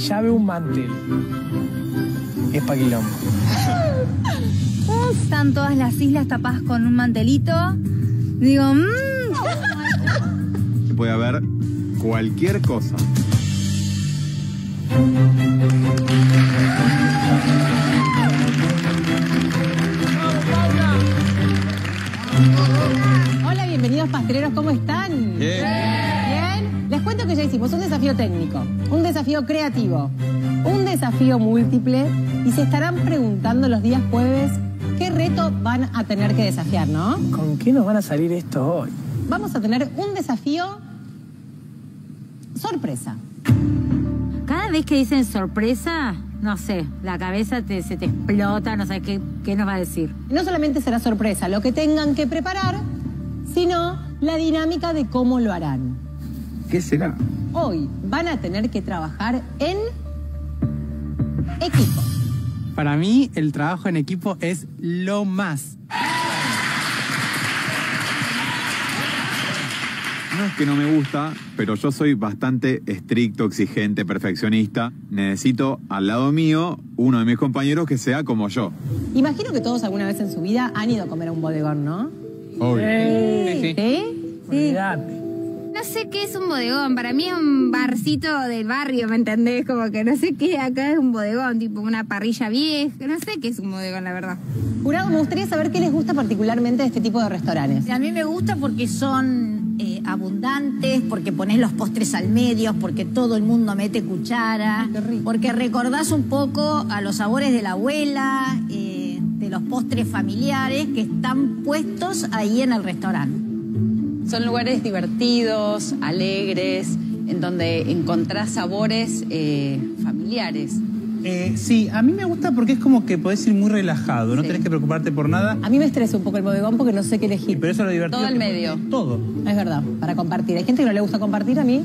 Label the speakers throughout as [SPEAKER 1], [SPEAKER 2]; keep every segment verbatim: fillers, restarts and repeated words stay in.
[SPEAKER 1] ya veo un mantel, es pa' quilombo.
[SPEAKER 2] ¿Cómo están todas las islas tapadas con un mantelito? Digo, mmm.
[SPEAKER 3] Puede haber cualquier cosa.
[SPEAKER 4] Hola, bienvenidos pasteleros, ¿cómo están?
[SPEAKER 3] Bien.
[SPEAKER 4] Bien. Les cuento que ya hicimos un desafío técnico, un desafío creativo, un desafío múltiple y se estarán preguntando los días jueves qué reto van a tener que desafiar, ¿no?
[SPEAKER 1] ¿Con qué nos van a salir esto hoy?
[SPEAKER 4] Vamos a tener un desafío sorpresa.
[SPEAKER 5] Cada vez que dicen sorpresa, no sé, la cabeza te, se te explota, no sé qué, qué nos va a decir.
[SPEAKER 4] No solamente será sorpresa lo que tengan que preparar, sino la dinámica de cómo lo harán.
[SPEAKER 3] ¿Qué será?
[SPEAKER 4] Hoy van a tener que trabajar en equipo.
[SPEAKER 6] Para mí, el trabajo en equipo es lo más.
[SPEAKER 3] No es que no me gusta, pero yo soy bastante estricto, exigente, perfeccionista. Necesito al lado mío uno de mis compañeros que sea como yo.
[SPEAKER 4] Imagino que todos alguna vez en su vida han ido a comer a un bodegón, ¿no?
[SPEAKER 3] Obvio.
[SPEAKER 1] Sí,
[SPEAKER 4] ¿Sí?
[SPEAKER 2] Sí.
[SPEAKER 1] Olvídate.
[SPEAKER 2] No sé qué es un bodegón, para mí es un barcito del barrio, ¿me entendés? Como que no sé qué acá es un bodegón, tipo una parrilla vieja, no sé qué es un bodegón, la verdad.
[SPEAKER 4] Jurado, me gustaría saber qué les gusta particularmente de este tipo de restaurantes.
[SPEAKER 7] A mí me gusta porque son eh, abundantes, porque pones los postres al medio, porque todo el mundo mete cuchara,
[SPEAKER 4] Qué rico.
[SPEAKER 7] porque recordás un poco a los sabores de la abuela, eh, de los postres familiares que están puestos ahí en el restaurante.
[SPEAKER 8] Son lugares divertidos, alegres, en donde encontrás sabores eh, familiares.
[SPEAKER 6] Eh, sí, a mí me gusta porque es como que podés ir muy relajado, no
[SPEAKER 4] Sí.
[SPEAKER 6] tenés que preocuparte por nada.
[SPEAKER 4] A mí me estresa un poco el bodegón porque no sé qué
[SPEAKER 6] Y
[SPEAKER 4] elegir.
[SPEAKER 6] pero eso es lo divertido.
[SPEAKER 8] Todo el
[SPEAKER 6] que
[SPEAKER 8] medio.
[SPEAKER 6] puede- Todo.
[SPEAKER 4] Es verdad, para compartir. Hay gente que no le gusta compartir, a mí.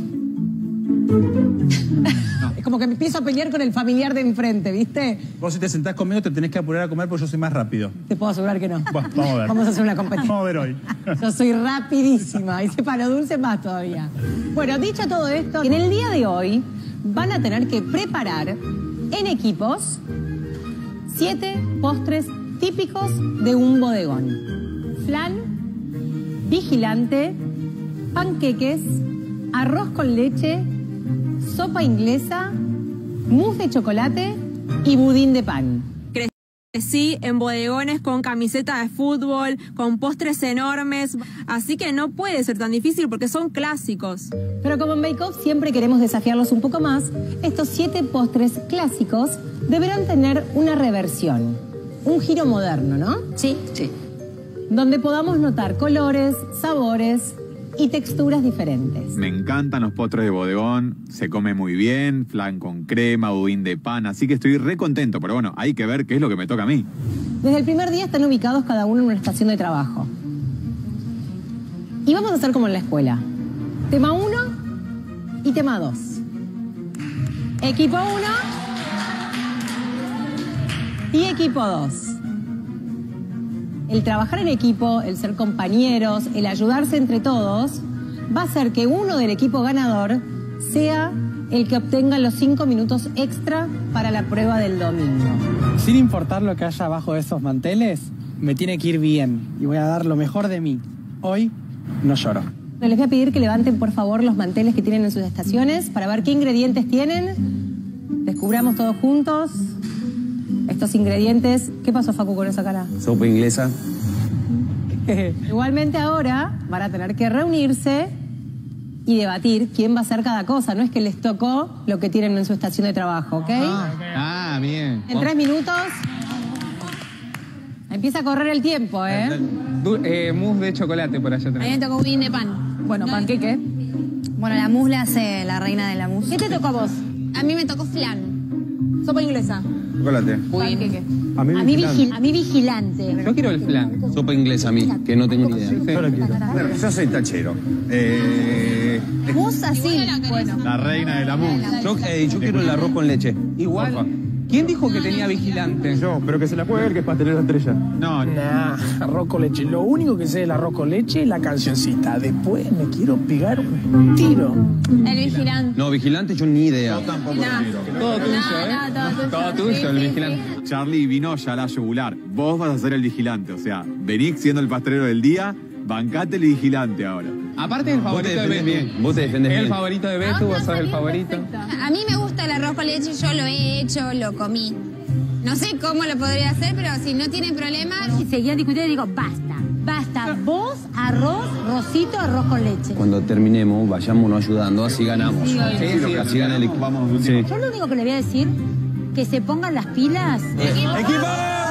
[SPEAKER 4] Es como que me empiezo a pelear con el familiar de enfrente, ¿viste?
[SPEAKER 6] Vos si te sentás conmigo te tenés que apurar a comer porque yo soy más rápido.
[SPEAKER 4] Te puedo asegurar que no.
[SPEAKER 6] Bueno, vamos a ver.
[SPEAKER 4] Vamos a hacer una competencia.
[SPEAKER 6] Vamos a ver hoy.
[SPEAKER 4] Yo soy rapidísima y sepa lo dulce más todavía. Bueno, dicho todo esto, en el día de hoy van a tener que preparar en equipos siete postres típicos de un bodegón. Flan, vigilante, panqueques, arroz con leche, sopa inglesa, mousse de chocolate y budín de pan.
[SPEAKER 9] Sí, en bodegones con camiseta de fútbol, con postres enormes, así que no puede ser tan difícil porque son clásicos.
[SPEAKER 4] Pero como en Bake Off siempre queremos desafiarlos un poco más, estos siete postres clásicos deberán tener una reversión, un giro moderno, ¿no?
[SPEAKER 7] Sí, sí.
[SPEAKER 4] Donde podamos notar colores, sabores y texturas diferentes.
[SPEAKER 3] Me encantan los postres de bodegón, se come muy bien, flan con crema, budín de pan, así que estoy re contento, pero bueno, hay que ver qué es lo que me toca a mí.
[SPEAKER 4] Desde el primer día están ubicados cada uno en una estación de trabajo. Y vamos a hacer como en la escuela. Tema uno y tema dos. Equipo uno y equipo dos. El trabajar en equipo, el ser compañeros, el ayudarse entre todos, va a hacer que uno del equipo ganador sea el que obtenga los cinco minutos extra para la prueba del domingo.
[SPEAKER 6] Sin importar lo que haya abajo de esos manteles, me tiene que ir bien y voy a dar lo mejor de mí. Hoy no lloro.
[SPEAKER 4] Les voy a pedir que levanten por favor los manteles que tienen en sus estaciones para ver qué ingredientes tienen. Descubramos todos juntos estos ingredientes. ¿Qué pasó, Facu, con esa cara?
[SPEAKER 10] Sopa inglesa.
[SPEAKER 4] Igualmente ahora van a tener que reunirse y debatir quién va a hacer cada cosa. No es que les tocó lo que tienen en su estación de trabajo, ¿ok?
[SPEAKER 10] Ah, bien.
[SPEAKER 4] En tres minutos empieza a correr el tiempo, ¿eh?
[SPEAKER 10] Eh, mousse de chocolate por allá
[SPEAKER 2] A mí
[SPEAKER 10] atrás.
[SPEAKER 2] me tocó budín de pan.
[SPEAKER 4] Bueno, panqueque.
[SPEAKER 2] Bueno, la mousse la hace la reina de la mousse.
[SPEAKER 4] ¿Qué te tocó a vos?
[SPEAKER 2] A mí me tocó flan.
[SPEAKER 4] Sopa inglesa.
[SPEAKER 10] Chocolate.
[SPEAKER 4] Panqueque.
[SPEAKER 10] A mí,
[SPEAKER 2] A mí, vigil- a mí vigilante.
[SPEAKER 10] Yo quiero el flan. Sopa inglesa a mí, que no tengo ni idea.
[SPEAKER 11] Bueno, yo soy tachero. Eh,
[SPEAKER 2] Mousse así.
[SPEAKER 4] Bueno.
[SPEAKER 3] La reina de la mousse.
[SPEAKER 10] Yo, eh, yo quiero el arroz con leche.
[SPEAKER 11] igual,
[SPEAKER 10] ¿Quién dijo que tenía vigilante?
[SPEAKER 11] Yo, pero que se la juegue el que es pastelero estrella.
[SPEAKER 3] No,
[SPEAKER 1] Nah, arroz con leche. Lo único que sé del arroz con leche es la cancioncita. Después me quiero pegar un tiro.
[SPEAKER 9] El vigilante.
[SPEAKER 10] No, vigilante yo ni idea.
[SPEAKER 3] yo tampoco
[SPEAKER 9] No.
[SPEAKER 3] lo quiero.
[SPEAKER 10] Todo tuyo,
[SPEAKER 9] No,
[SPEAKER 10] ¿eh?
[SPEAKER 9] no, todo tuyo.
[SPEAKER 10] Todo tuyo,
[SPEAKER 9] Sí,
[SPEAKER 10] el
[SPEAKER 9] sí,
[SPEAKER 10] vigilante.
[SPEAKER 3] Charlie vino ya a la yugular. Vos vas a ser el vigilante. O sea, venís siendo el pastelero del día, bancate el vigilante ahora.
[SPEAKER 10] Aparte el
[SPEAKER 3] Vos te
[SPEAKER 10] favorito de
[SPEAKER 3] defendés
[SPEAKER 10] Betu.
[SPEAKER 3] bien.
[SPEAKER 10] Vos te defendés
[SPEAKER 3] El
[SPEAKER 10] bien. El
[SPEAKER 3] favorito
[SPEAKER 10] favorito de Betu, vos sos el favorito.
[SPEAKER 2] A mí me gusta el arroz con leche, yo lo he hecho, lo comí. No sé cómo lo podría hacer, pero si no tienen problema...
[SPEAKER 5] Y seguían discutiendo y digo, basta.
[SPEAKER 7] Basta, vos, arroz, Rosito, arroz con leche.
[SPEAKER 10] Cuando terminemos, vayámonos ayudando, así ganamos.
[SPEAKER 5] Sí,
[SPEAKER 10] Sí,
[SPEAKER 5] sí,
[SPEAKER 10] sí, así gana el equipo.
[SPEAKER 3] Vamos,
[SPEAKER 10] Sí.
[SPEAKER 5] Yo lo único que le voy a decir, que se pongan las pilas.
[SPEAKER 11] ¡Equipo!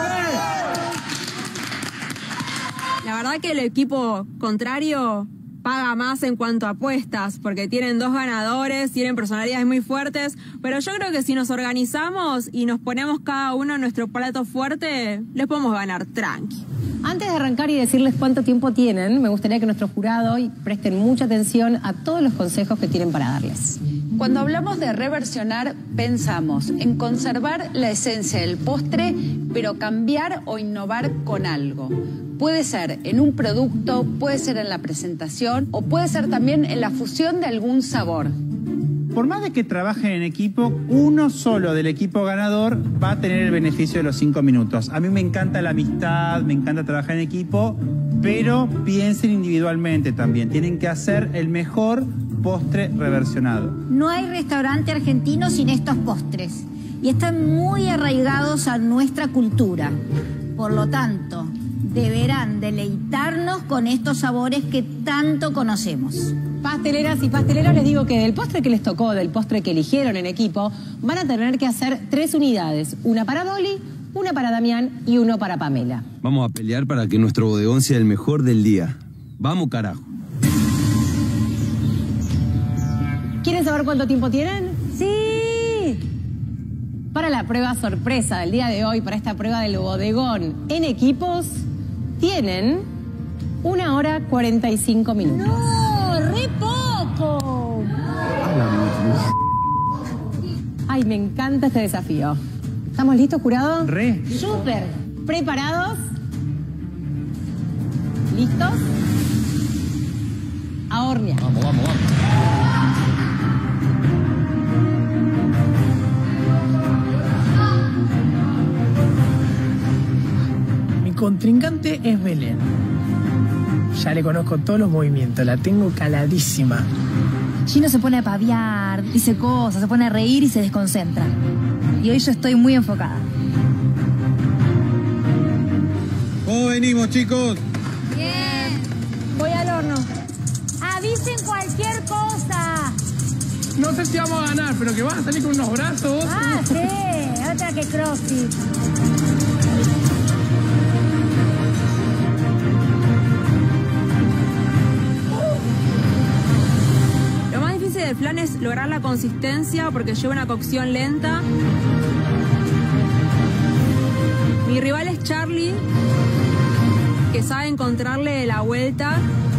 [SPEAKER 9] La verdad que el equipo contrario paga más en cuanto a apuestas, porque tienen dos ganadores, tienen personalidades muy fuertes, pero yo creo que si nos organizamos y nos ponemos cada uno nuestro plato fuerte, les podemos ganar tranqui.
[SPEAKER 4] Antes de arrancar y decirles cuánto tiempo tienen, me gustaría que nuestro jurado presten mucha atención a todos los consejos que tienen para darles.
[SPEAKER 8] Cuando hablamos de reversionar, pensamos en conservar la esencia del postre, pero cambiar o innovar con algo. Puede ser en un producto, puede ser en la presentación o puede ser también en la fusión de algún sabor.
[SPEAKER 12] Por más de que trabajen en equipo, uno solo del equipo ganador va a tener el beneficio de los cinco minutos. A mí me encanta la amistad, me encanta trabajar en equipo, pero piensen individualmente también. Tienen que hacer el mejor postre reversionado.
[SPEAKER 7] No hay restaurante argentino sin estos postres y están muy arraigados a nuestra cultura. Por lo tanto, deberán deleitarnos con estos sabores que tanto conocemos.
[SPEAKER 4] Pasteleras y pasteleros, les digo que del postre que les tocó, del postre que eligieron en equipo, van a tener que hacer tres unidades. Una para Dolly, una para Damián y uno para Pamela.
[SPEAKER 10] Vamos a pelear para que nuestro bodegón sea el mejor del día. Vamos, carajo.
[SPEAKER 4] ¿Quieren saber cuánto tiempo tienen?
[SPEAKER 7] ¡Sí!
[SPEAKER 4] Para la prueba sorpresa del día de hoy, para esta prueba del bodegón en equipos, tienen una hora cuarenta y cinco minutos.
[SPEAKER 7] ¡No! ¡Re poco!
[SPEAKER 4] Ay, me encanta este desafío. ¿Estamos listos, jurado?
[SPEAKER 12] Re.
[SPEAKER 7] ¡Súper!
[SPEAKER 4] ¿Preparados? ¿Listos? A hornear.
[SPEAKER 10] Vamos, vamos, vamos.
[SPEAKER 1] Mi contrincante es Belén. Ya le conozco todos los movimientos, la tengo caladísima.
[SPEAKER 13] Gino se pone a paviar, dice cosas, se pone a reír y se desconcentra. Y hoy yo estoy muy enfocada.
[SPEAKER 3] ¿Cómo venimos, chicos?
[SPEAKER 2] Bien.
[SPEAKER 9] Voy al horno.
[SPEAKER 7] ¡Avisen cualquier cosa!
[SPEAKER 1] No sé si vamos a ganar, pero que van a salir con unos brazos.
[SPEAKER 7] ¡Ah, sí! Otra que CrossFit.
[SPEAKER 9] Lo más difícil del flan es lograr la consistencia porque lleva una cocción lenta. Mi rival es Charlie, que sabe encontrarle la vuelta.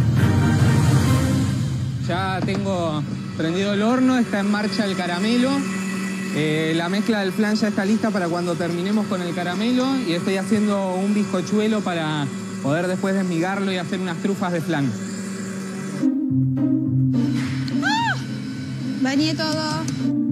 [SPEAKER 10] Ya tengo prendido el horno, está en marcha el caramelo. Eh, la mezcla del flan ya está lista para cuando terminemos con el caramelo y estoy haciendo un bizcochuelo para poder después desmigarlo y hacer unas trufas de flan.
[SPEAKER 2] ¡Ah! Bañé todo.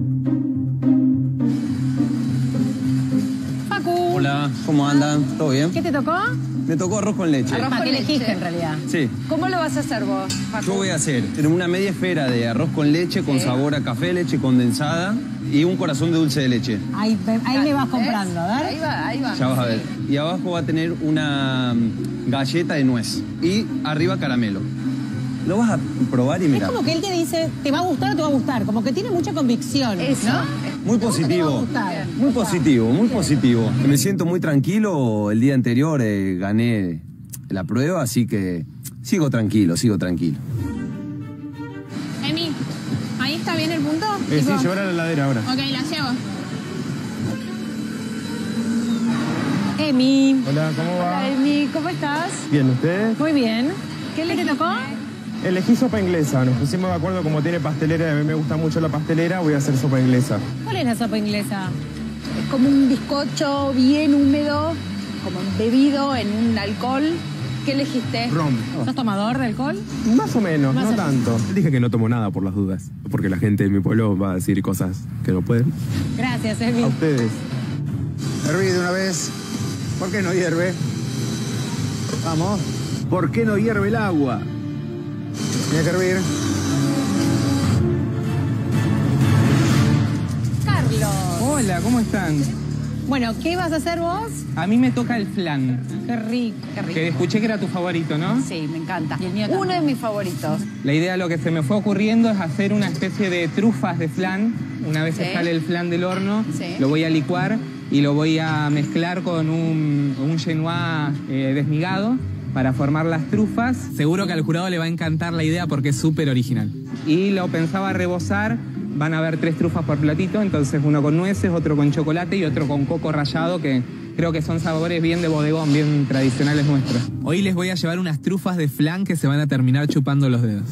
[SPEAKER 4] Facu.
[SPEAKER 10] Hola, ¿cómo andan? ¿Todo bien?
[SPEAKER 4] ¿Qué te tocó?
[SPEAKER 10] Me tocó arroz con leche.
[SPEAKER 8] Arroz
[SPEAKER 4] ¿Para
[SPEAKER 8] con
[SPEAKER 4] qué elegiste
[SPEAKER 8] leche.
[SPEAKER 4] en realidad?
[SPEAKER 10] Sí.
[SPEAKER 8] ¿Cómo lo vas a hacer vos, Facu?
[SPEAKER 10] Yo voy a hacer una media esfera de arroz con leche con
[SPEAKER 8] Sí.
[SPEAKER 10] sabor a café, leche condensada y un corazón de dulce de leche.
[SPEAKER 4] Ahí, ahí me vas
[SPEAKER 8] ¿Ves?
[SPEAKER 4] comprando, a ver.
[SPEAKER 8] Ahí va, ahí va.
[SPEAKER 10] Ya vas a ver. Y abajo va a tener una mm, galleta de nuez y arriba caramelo. Lo vas a probar y
[SPEAKER 4] Es
[SPEAKER 10] mirá.
[SPEAKER 4] como que él te dice, ¿te va a gustar o te va a gustar? Como que tiene mucha convicción,
[SPEAKER 8] Eso.
[SPEAKER 4] ¿no?
[SPEAKER 10] Muy
[SPEAKER 4] Te va a
[SPEAKER 10] positivo.
[SPEAKER 4] gustar.
[SPEAKER 10] Muy positivo, muy positivo. Me siento muy tranquilo. El día anterior eh, gané la prueba, así que sigo tranquilo, sigo tranquilo.
[SPEAKER 2] Emi, ¿ahí está bien el punto?
[SPEAKER 11] Eh, sí,
[SPEAKER 2] Tipo-
[SPEAKER 11] llevar a la heladera ahora.
[SPEAKER 2] Ok, la llevo.
[SPEAKER 4] Emi.
[SPEAKER 11] Hola, ¿cómo va?
[SPEAKER 7] Emi, ¿cómo estás?
[SPEAKER 11] Bien, ¿ustedes?
[SPEAKER 4] Muy bien. ¿Qué le te tocó?
[SPEAKER 11] Elegí sopa inglesa. Nos pusimos de acuerdo como tiene pastelera y a mí me gusta mucho la pastelera, voy a hacer sopa inglesa.
[SPEAKER 4] ¿Cuál es la sopa inglesa?
[SPEAKER 8] como un bizcocho bien húmedo, como embebido en un alcohol. ¿Qué elegiste?
[SPEAKER 14] Ron.
[SPEAKER 4] ¿Sos tomador de alcohol?
[SPEAKER 14] Más o menos,
[SPEAKER 4] Más
[SPEAKER 14] no
[SPEAKER 4] o
[SPEAKER 14] tanto. Dije que no tomo nada por las dudas, porque la gente de mi pueblo va a decir cosas que no pueden.
[SPEAKER 4] Gracias, Emi.
[SPEAKER 14] A ustedes.
[SPEAKER 11] Herví de una vez. ¿Por qué no hierve? Vamos.
[SPEAKER 15] ¿Por qué no hierve el agua?
[SPEAKER 11] Tiene que hervir.
[SPEAKER 4] Carlos.
[SPEAKER 10] Hola, ¿cómo están?
[SPEAKER 4] Bueno, ¿qué vas a hacer vos?
[SPEAKER 10] A mí me toca el flan.
[SPEAKER 4] Qué rico, qué rico.
[SPEAKER 10] Que escuché que era tu favorito, ¿no?
[SPEAKER 8] Sí, me encanta.
[SPEAKER 4] Y el mío
[SPEAKER 8] Uno
[SPEAKER 4] también.
[SPEAKER 8] de mis favoritos.
[SPEAKER 10] La idea, lo que se me fue ocurriendo es hacer una especie de trufas de flan. Una vez
[SPEAKER 8] Sí.
[SPEAKER 10] que sale el flan del horno,
[SPEAKER 8] Sí.
[SPEAKER 10] lo voy a licuar y lo voy a mezclar con un, un genois eh, desmigado para formar las trufas. Seguro que al jurado le va a encantar la idea porque es súper original. Y lo pensaba rebozar. Van a haber tres trufas por platito, entonces uno con nueces, otro con chocolate y otro con coco rallado, que creo que son sabores bien de bodegón, bien tradicionales nuestros. Hoy les voy a llevar unas trufas de flan que se van a terminar chupando los dedos.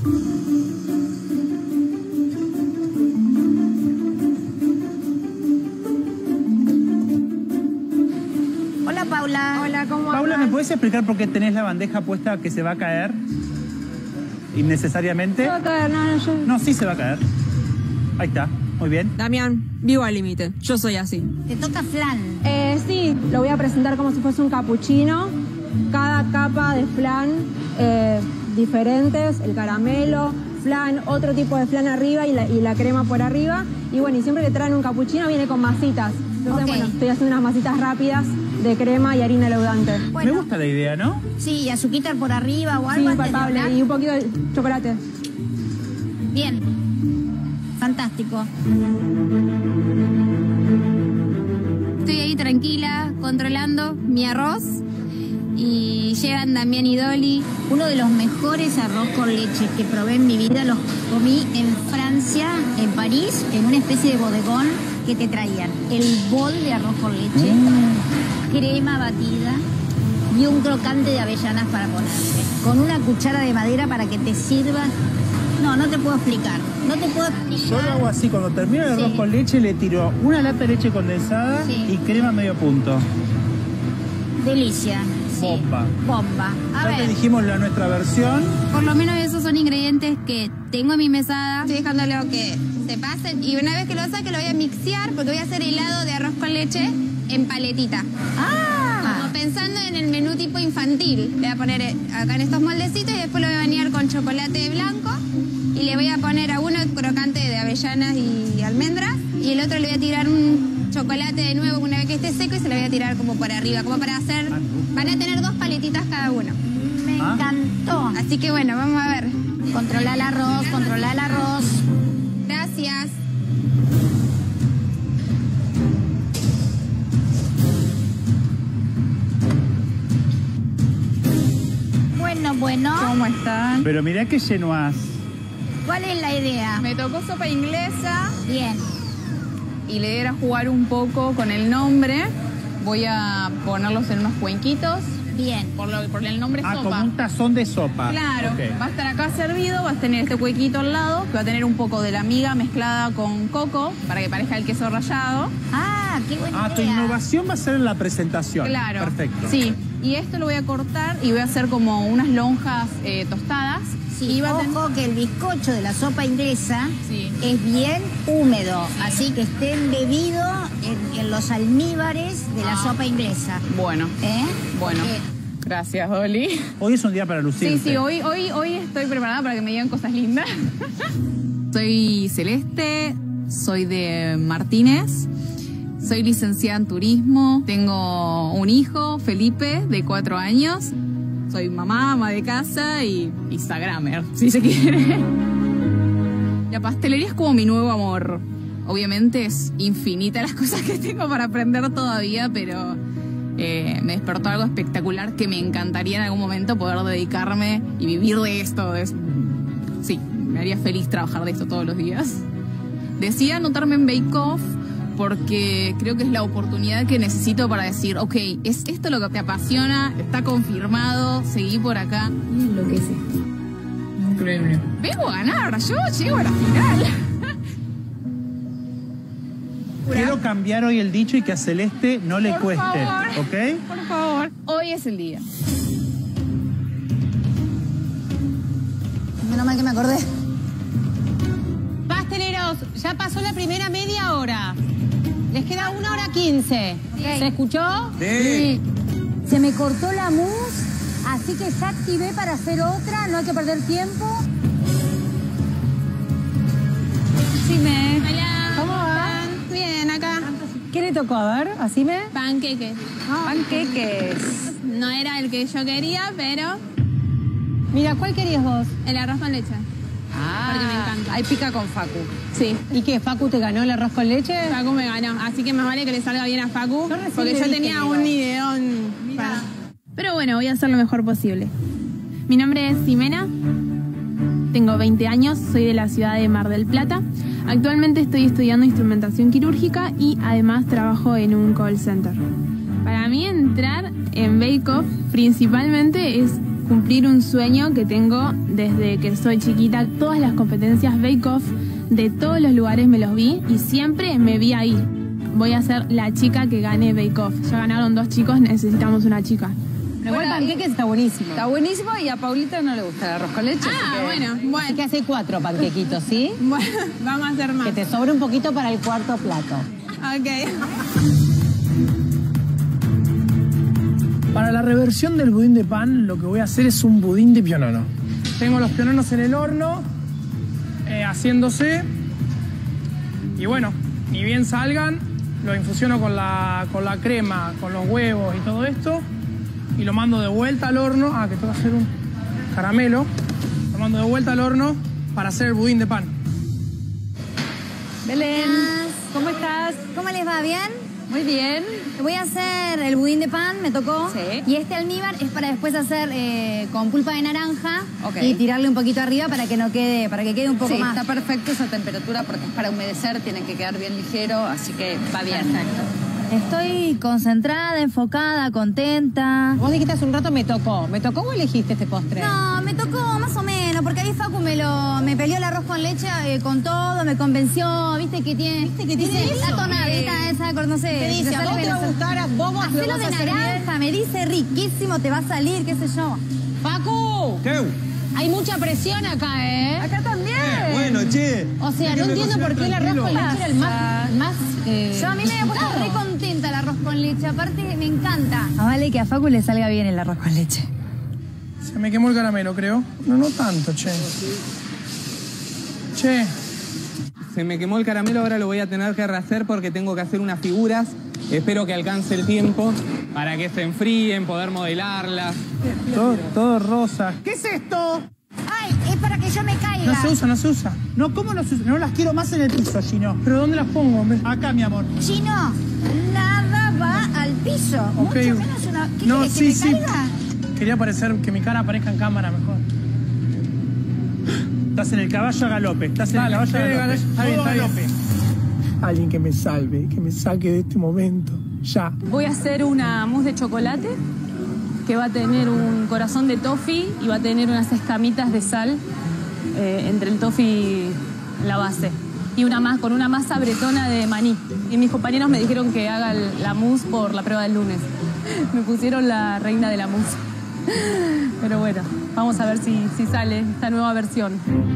[SPEAKER 7] Hola, Paula.
[SPEAKER 2] Hola, ¿cómo
[SPEAKER 12] Paula,
[SPEAKER 2] andas?
[SPEAKER 12] ¿me puedes explicar por qué tenés la bandeja puesta que se va a caer? ¿Innecesariamente?
[SPEAKER 9] Se va a caer, no, no, yo...
[SPEAKER 12] No, sí se va a caer. Ahí está, muy bien.
[SPEAKER 9] Damián, vivo al límite. Yo soy así.
[SPEAKER 7] Te toca flan.
[SPEAKER 9] Eh, sí, lo voy a presentar como si fuese un capuchino. Cada capa de flan eh, diferentes, el caramelo, flan, otro tipo de flan arriba y la, y la crema por arriba. Y bueno, y siempre que traen un capuchino viene con masitas. Entonces,
[SPEAKER 7] Ok.
[SPEAKER 9] bueno, estoy haciendo unas masitas rápidas de crema y harina leudante.
[SPEAKER 7] Bueno.
[SPEAKER 12] Me gusta la idea, ¿no?
[SPEAKER 7] Sí, y azuquitar por arriba o
[SPEAKER 9] Sí,
[SPEAKER 7] algo antes de
[SPEAKER 9] impalpable.
[SPEAKER 7] hornear.
[SPEAKER 9] Y un poquito de chocolate.
[SPEAKER 7] Bien. Fantástico.
[SPEAKER 2] Estoy ahí tranquila, controlando mi arroz. Y llegan Damián y Dolly.
[SPEAKER 7] Uno de los mejores arroz con leche que probé en mi vida los comí en Francia, en París, en una especie de bodegón que te traían el bol de arroz con leche, crema batida y un crocante de avellanas para ponerte, con una cuchara de madera para que te sirva. No, no te puedo explicar. No te puedo explicar.
[SPEAKER 12] Yo lo hago así, cuando termino el arroz
[SPEAKER 7] Sí.
[SPEAKER 12] con leche le tiro una lata de leche condensada
[SPEAKER 7] Sí.
[SPEAKER 12] y crema medio punto.
[SPEAKER 7] Delicia. Sí.
[SPEAKER 12] Bomba.
[SPEAKER 7] Bomba. A
[SPEAKER 12] Ya te
[SPEAKER 7] ver.
[SPEAKER 12] dijimos la nuestra versión.
[SPEAKER 2] Por lo menos esos son ingredientes que tengo en mi mesada. Estoy dejándolo que se pasen. Y una vez que lo saque lo voy a mixear porque voy a hacer helado de arroz con leche en paletita.
[SPEAKER 7] Ah.
[SPEAKER 2] Como pensando en el menú tipo infantil. Le voy a poner eh, acá en estos moldecitos y después lo voy a bañar con chocolate blanco. Y le voy a poner a uno crocante de avellanas y almendras. Y el otro le voy a tirar un chocolate de nuevo una vez que esté seco y se lo voy a tirar como por arriba. Como para hacer... Van a tener dos paletitas cada uno.
[SPEAKER 7] Me
[SPEAKER 12] Ah.
[SPEAKER 7] encantó.
[SPEAKER 2] Así que bueno, vamos a ver.
[SPEAKER 7] Controla el arroz, controla el arroz.
[SPEAKER 2] Gracias.
[SPEAKER 7] Bueno, bueno.
[SPEAKER 8] ¿Cómo están?
[SPEAKER 12] Pero mirá qué genoas.
[SPEAKER 7] ¿Cuál es la idea?
[SPEAKER 8] Me tocó sopa inglesa
[SPEAKER 7] Bien.
[SPEAKER 8] y la idea era jugar un poco con el nombre. Voy a ponerlos en unos cuenquitos.
[SPEAKER 7] Bien.
[SPEAKER 8] Por, lo, por el nombre
[SPEAKER 12] Ah,
[SPEAKER 8] sopa.
[SPEAKER 12] como un tazón de sopa.
[SPEAKER 8] Claro,
[SPEAKER 12] Ok.
[SPEAKER 8] va a estar acá servido, vas a tener este cuequito al lado, que va a tener un poco de la miga mezclada con coco, para que parezca el queso rallado.
[SPEAKER 7] Ah, qué buena
[SPEAKER 12] Ah, tu
[SPEAKER 7] idea.
[SPEAKER 12] innovación va a ser en la presentación.
[SPEAKER 8] Claro.
[SPEAKER 12] Perfecto.
[SPEAKER 8] Sí, y esto lo voy a cortar y voy a hacer como unas lonjas eh, tostadas.
[SPEAKER 7] Sí,
[SPEAKER 8] y va a ten-
[SPEAKER 7] ojo que el bizcocho de la sopa inglesa
[SPEAKER 8] Sí.
[SPEAKER 7] es bien húmedo, así que esté embebido en, en los almíbares de la
[SPEAKER 8] Ah.
[SPEAKER 7] sopa inglesa.
[SPEAKER 8] Bueno,
[SPEAKER 7] ¿Eh?
[SPEAKER 8] bueno.
[SPEAKER 7] Eh,
[SPEAKER 8] Gracias, Oli.
[SPEAKER 12] Hoy es un día para lucirte.
[SPEAKER 8] Sí, sí, hoy, hoy, hoy estoy preparada para que me digan cosas lindas. Soy Celeste, soy de Martínez, soy licenciada en turismo, tengo un hijo, Felipe, de cuatro años. Soy mamá, ama de casa y instagramer, si se quiere. La pastelería es como mi nuevo amor. Obviamente es infinita las cosas que tengo para aprender todavía, pero eh, me despertó algo espectacular que me encantaría en algún momento poder dedicarme y vivir de esto. Es, sí, me haría feliz trabajar de esto todos los días. Decidí anotarme en Bake Off porque creo que es la oportunidad que necesito para decir, ok, es esto lo que te apasiona, está confirmado, seguí por acá. Miren lo que es esto.
[SPEAKER 12] quiero cambiar hoy el dicho y que a Celeste no le
[SPEAKER 9] Por
[SPEAKER 12] cueste,
[SPEAKER 9] favor.
[SPEAKER 12] ¿ok?
[SPEAKER 9] Por favor. Hoy es el día.
[SPEAKER 7] Menos mal que me acordé.
[SPEAKER 4] Pasteleros, ya pasó la primera media hora. Les queda una hora quince. ¿Se escuchó?
[SPEAKER 5] Sí. Se me cortó la mousse, así que ya activé para hacer otra, no hay que perder tiempo.
[SPEAKER 2] Sí, me.
[SPEAKER 4] Hola. ¿Cómo van?
[SPEAKER 2] Bien, acá.
[SPEAKER 4] ¿Qué le tocó? A ver, así me.
[SPEAKER 2] Panqueques.
[SPEAKER 8] Panqueques.
[SPEAKER 2] No era el que yo quería, pero
[SPEAKER 4] Mira, ¿cuál querías vos?
[SPEAKER 2] el arroz con leche.
[SPEAKER 8] Ah,
[SPEAKER 2] Porque me encanta.
[SPEAKER 8] Ahí pica con Facu.
[SPEAKER 2] Sí.
[SPEAKER 4] ¿Y qué? ¿Facu te ganó el arroz con leche?
[SPEAKER 2] Facu me ganó, así que más vale que le salga bien a Facu,
[SPEAKER 4] Yo recién
[SPEAKER 2] porque
[SPEAKER 4] le
[SPEAKER 2] yo
[SPEAKER 4] dije
[SPEAKER 2] tenía
[SPEAKER 4] que
[SPEAKER 2] un
[SPEAKER 4] iba.
[SPEAKER 2] ideón para... Pero bueno, voy a hacer lo mejor posible. Mi nombre es Ximena, tengo veinte años, soy de la ciudad de Mar del Plata. Actualmente estoy estudiando instrumentación quirúrgica y además trabajo en un call center. Para mí entrar en Bake Off principalmente es cumplir un sueño que tengo desde que soy chiquita. Todas las competencias Bake Off de todos los lugares me los vi y siempre me vi ahí. Voy a ser la chica que gane Bake Off. Ya ganaron dos chicos, necesitamos una chica.
[SPEAKER 4] Pero igual panqueques está buenísimo.
[SPEAKER 8] Está buenísimo y a Paulita no le gusta el arroz con leche.
[SPEAKER 2] Ah,
[SPEAKER 8] así que-
[SPEAKER 2] bueno,
[SPEAKER 4] Así
[SPEAKER 2] bueno.
[SPEAKER 4] que hace cuatro panquequitos, ¿sí?
[SPEAKER 2] Bueno, vamos a hacer más.
[SPEAKER 4] Que te sobre un poquito para el cuarto plato.
[SPEAKER 2] Ok.
[SPEAKER 1] Para la reversión del budín de pan, lo que voy a hacer es un budín de pionono. Tengo los piononos en el horno, eh, haciéndose. Y bueno, ni bien salgan, lo infusiono con la, con la crema, con los huevos y todo esto. Y lo mando de vuelta al horno. Ah, que tengo que hacer un caramelo. Lo mando de vuelta al horno para hacer el budín de pan.
[SPEAKER 7] Belén,
[SPEAKER 4] ¿Cómo estás?
[SPEAKER 7] ¿cómo les va? ¿Bien?
[SPEAKER 8] Muy bien.
[SPEAKER 7] Voy a hacer el budín de pan, me tocó.
[SPEAKER 8] Sí.
[SPEAKER 7] Y este almíbar es para después hacer eh, con pulpa de naranja
[SPEAKER 8] Ok.
[SPEAKER 7] y tirarle un poquito arriba para que no quede, para que quede un poco
[SPEAKER 8] Sí,
[SPEAKER 7] más.
[SPEAKER 8] está perfecto esa temperatura porque es para humedecer, tiene que quedar bien ligero, así que va bien.
[SPEAKER 7] Perfecto.
[SPEAKER 13] Estoy concentrada, enfocada, contenta.
[SPEAKER 4] Vos dijiste hace un rato me tocó. ¿Me tocó o elegiste este postre?
[SPEAKER 7] No, me tocó más o menos, porque ahí Facu me lo me peleó el arroz con leche eh, con todo, me convenció, viste que tiene,
[SPEAKER 4] ¿Viste que
[SPEAKER 7] dice,
[SPEAKER 4] tiene eso?
[SPEAKER 7] la tonadita esa, no sé.
[SPEAKER 4] Te dice,
[SPEAKER 7] te
[SPEAKER 4] a
[SPEAKER 7] sale
[SPEAKER 4] vos te va a
[SPEAKER 7] bien,
[SPEAKER 4] gustar, a vos vos lo
[SPEAKER 7] hacelo
[SPEAKER 4] vas
[SPEAKER 7] de
[SPEAKER 4] a hacer
[SPEAKER 7] naranja, me dice riquísimo, te va a salir, qué sé yo.
[SPEAKER 4] ¡Facu!
[SPEAKER 15] ¿Qué?
[SPEAKER 4] Hay mucha presión acá, ¿eh?
[SPEAKER 7] Acá también.
[SPEAKER 15] Bueno, che.
[SPEAKER 4] O sea, no
[SPEAKER 15] Déjenme
[SPEAKER 4] entiendo por qué el arroz
[SPEAKER 15] tranquilo.
[SPEAKER 4] con leche era el más... más eh,
[SPEAKER 7] Yo a mí me había puesto
[SPEAKER 4] gustado.
[SPEAKER 7] re contenta el arroz con leche, aparte me encanta.
[SPEAKER 13] Más vale que a Facu le salga bien el arroz con leche.
[SPEAKER 1] Se me quemó el caramelo, creo. No, no tanto, che. Che.
[SPEAKER 10] Se me quemó el caramelo, ahora lo voy a tener que rehacer porque tengo que hacer unas figuras. Espero que alcance el tiempo para que se enfríen, poder modelarlas.
[SPEAKER 12] Todo, todo rosa.
[SPEAKER 11] ¿Qué es esto?
[SPEAKER 7] Ay, es para que yo me caiga.
[SPEAKER 1] No se usa, no se usa.
[SPEAKER 12] No, ¿cómo no se usa? No las quiero más en el piso, Gino.
[SPEAKER 1] ¿Pero dónde las pongo, hombre?
[SPEAKER 12] Acá, mi amor.
[SPEAKER 7] Chino, nada va al piso.
[SPEAKER 1] Ok.
[SPEAKER 7] Mucho menos una... ¿Qué
[SPEAKER 1] No,
[SPEAKER 7] querés,
[SPEAKER 1] sí,
[SPEAKER 7] que me
[SPEAKER 1] sí.
[SPEAKER 7] caiga?
[SPEAKER 1] Quería parecer que mi cara aparezca en cámara mejor.
[SPEAKER 12] Estás en el caballo a galope. Estás en
[SPEAKER 1] Dale,
[SPEAKER 12] el caballo a
[SPEAKER 1] sí,
[SPEAKER 12] galope.
[SPEAKER 1] está bien,
[SPEAKER 12] Todo
[SPEAKER 1] está bien.
[SPEAKER 12] galope.
[SPEAKER 1] Alguien que me salve, que me saque de este momento. Ya.
[SPEAKER 9] Voy a hacer una mousse de chocolate que va a tener un corazón de toffee y va a tener unas escamitas de sal eh, entre el toffee y la base. Y una más, con una masa bretona de maní. Y mis compañeros me dijeron que haga el- la mousse por la prueba del lunes. Me pusieron la reina de la mousse. Pero bueno, vamos a ver si, si sale esta nueva versión.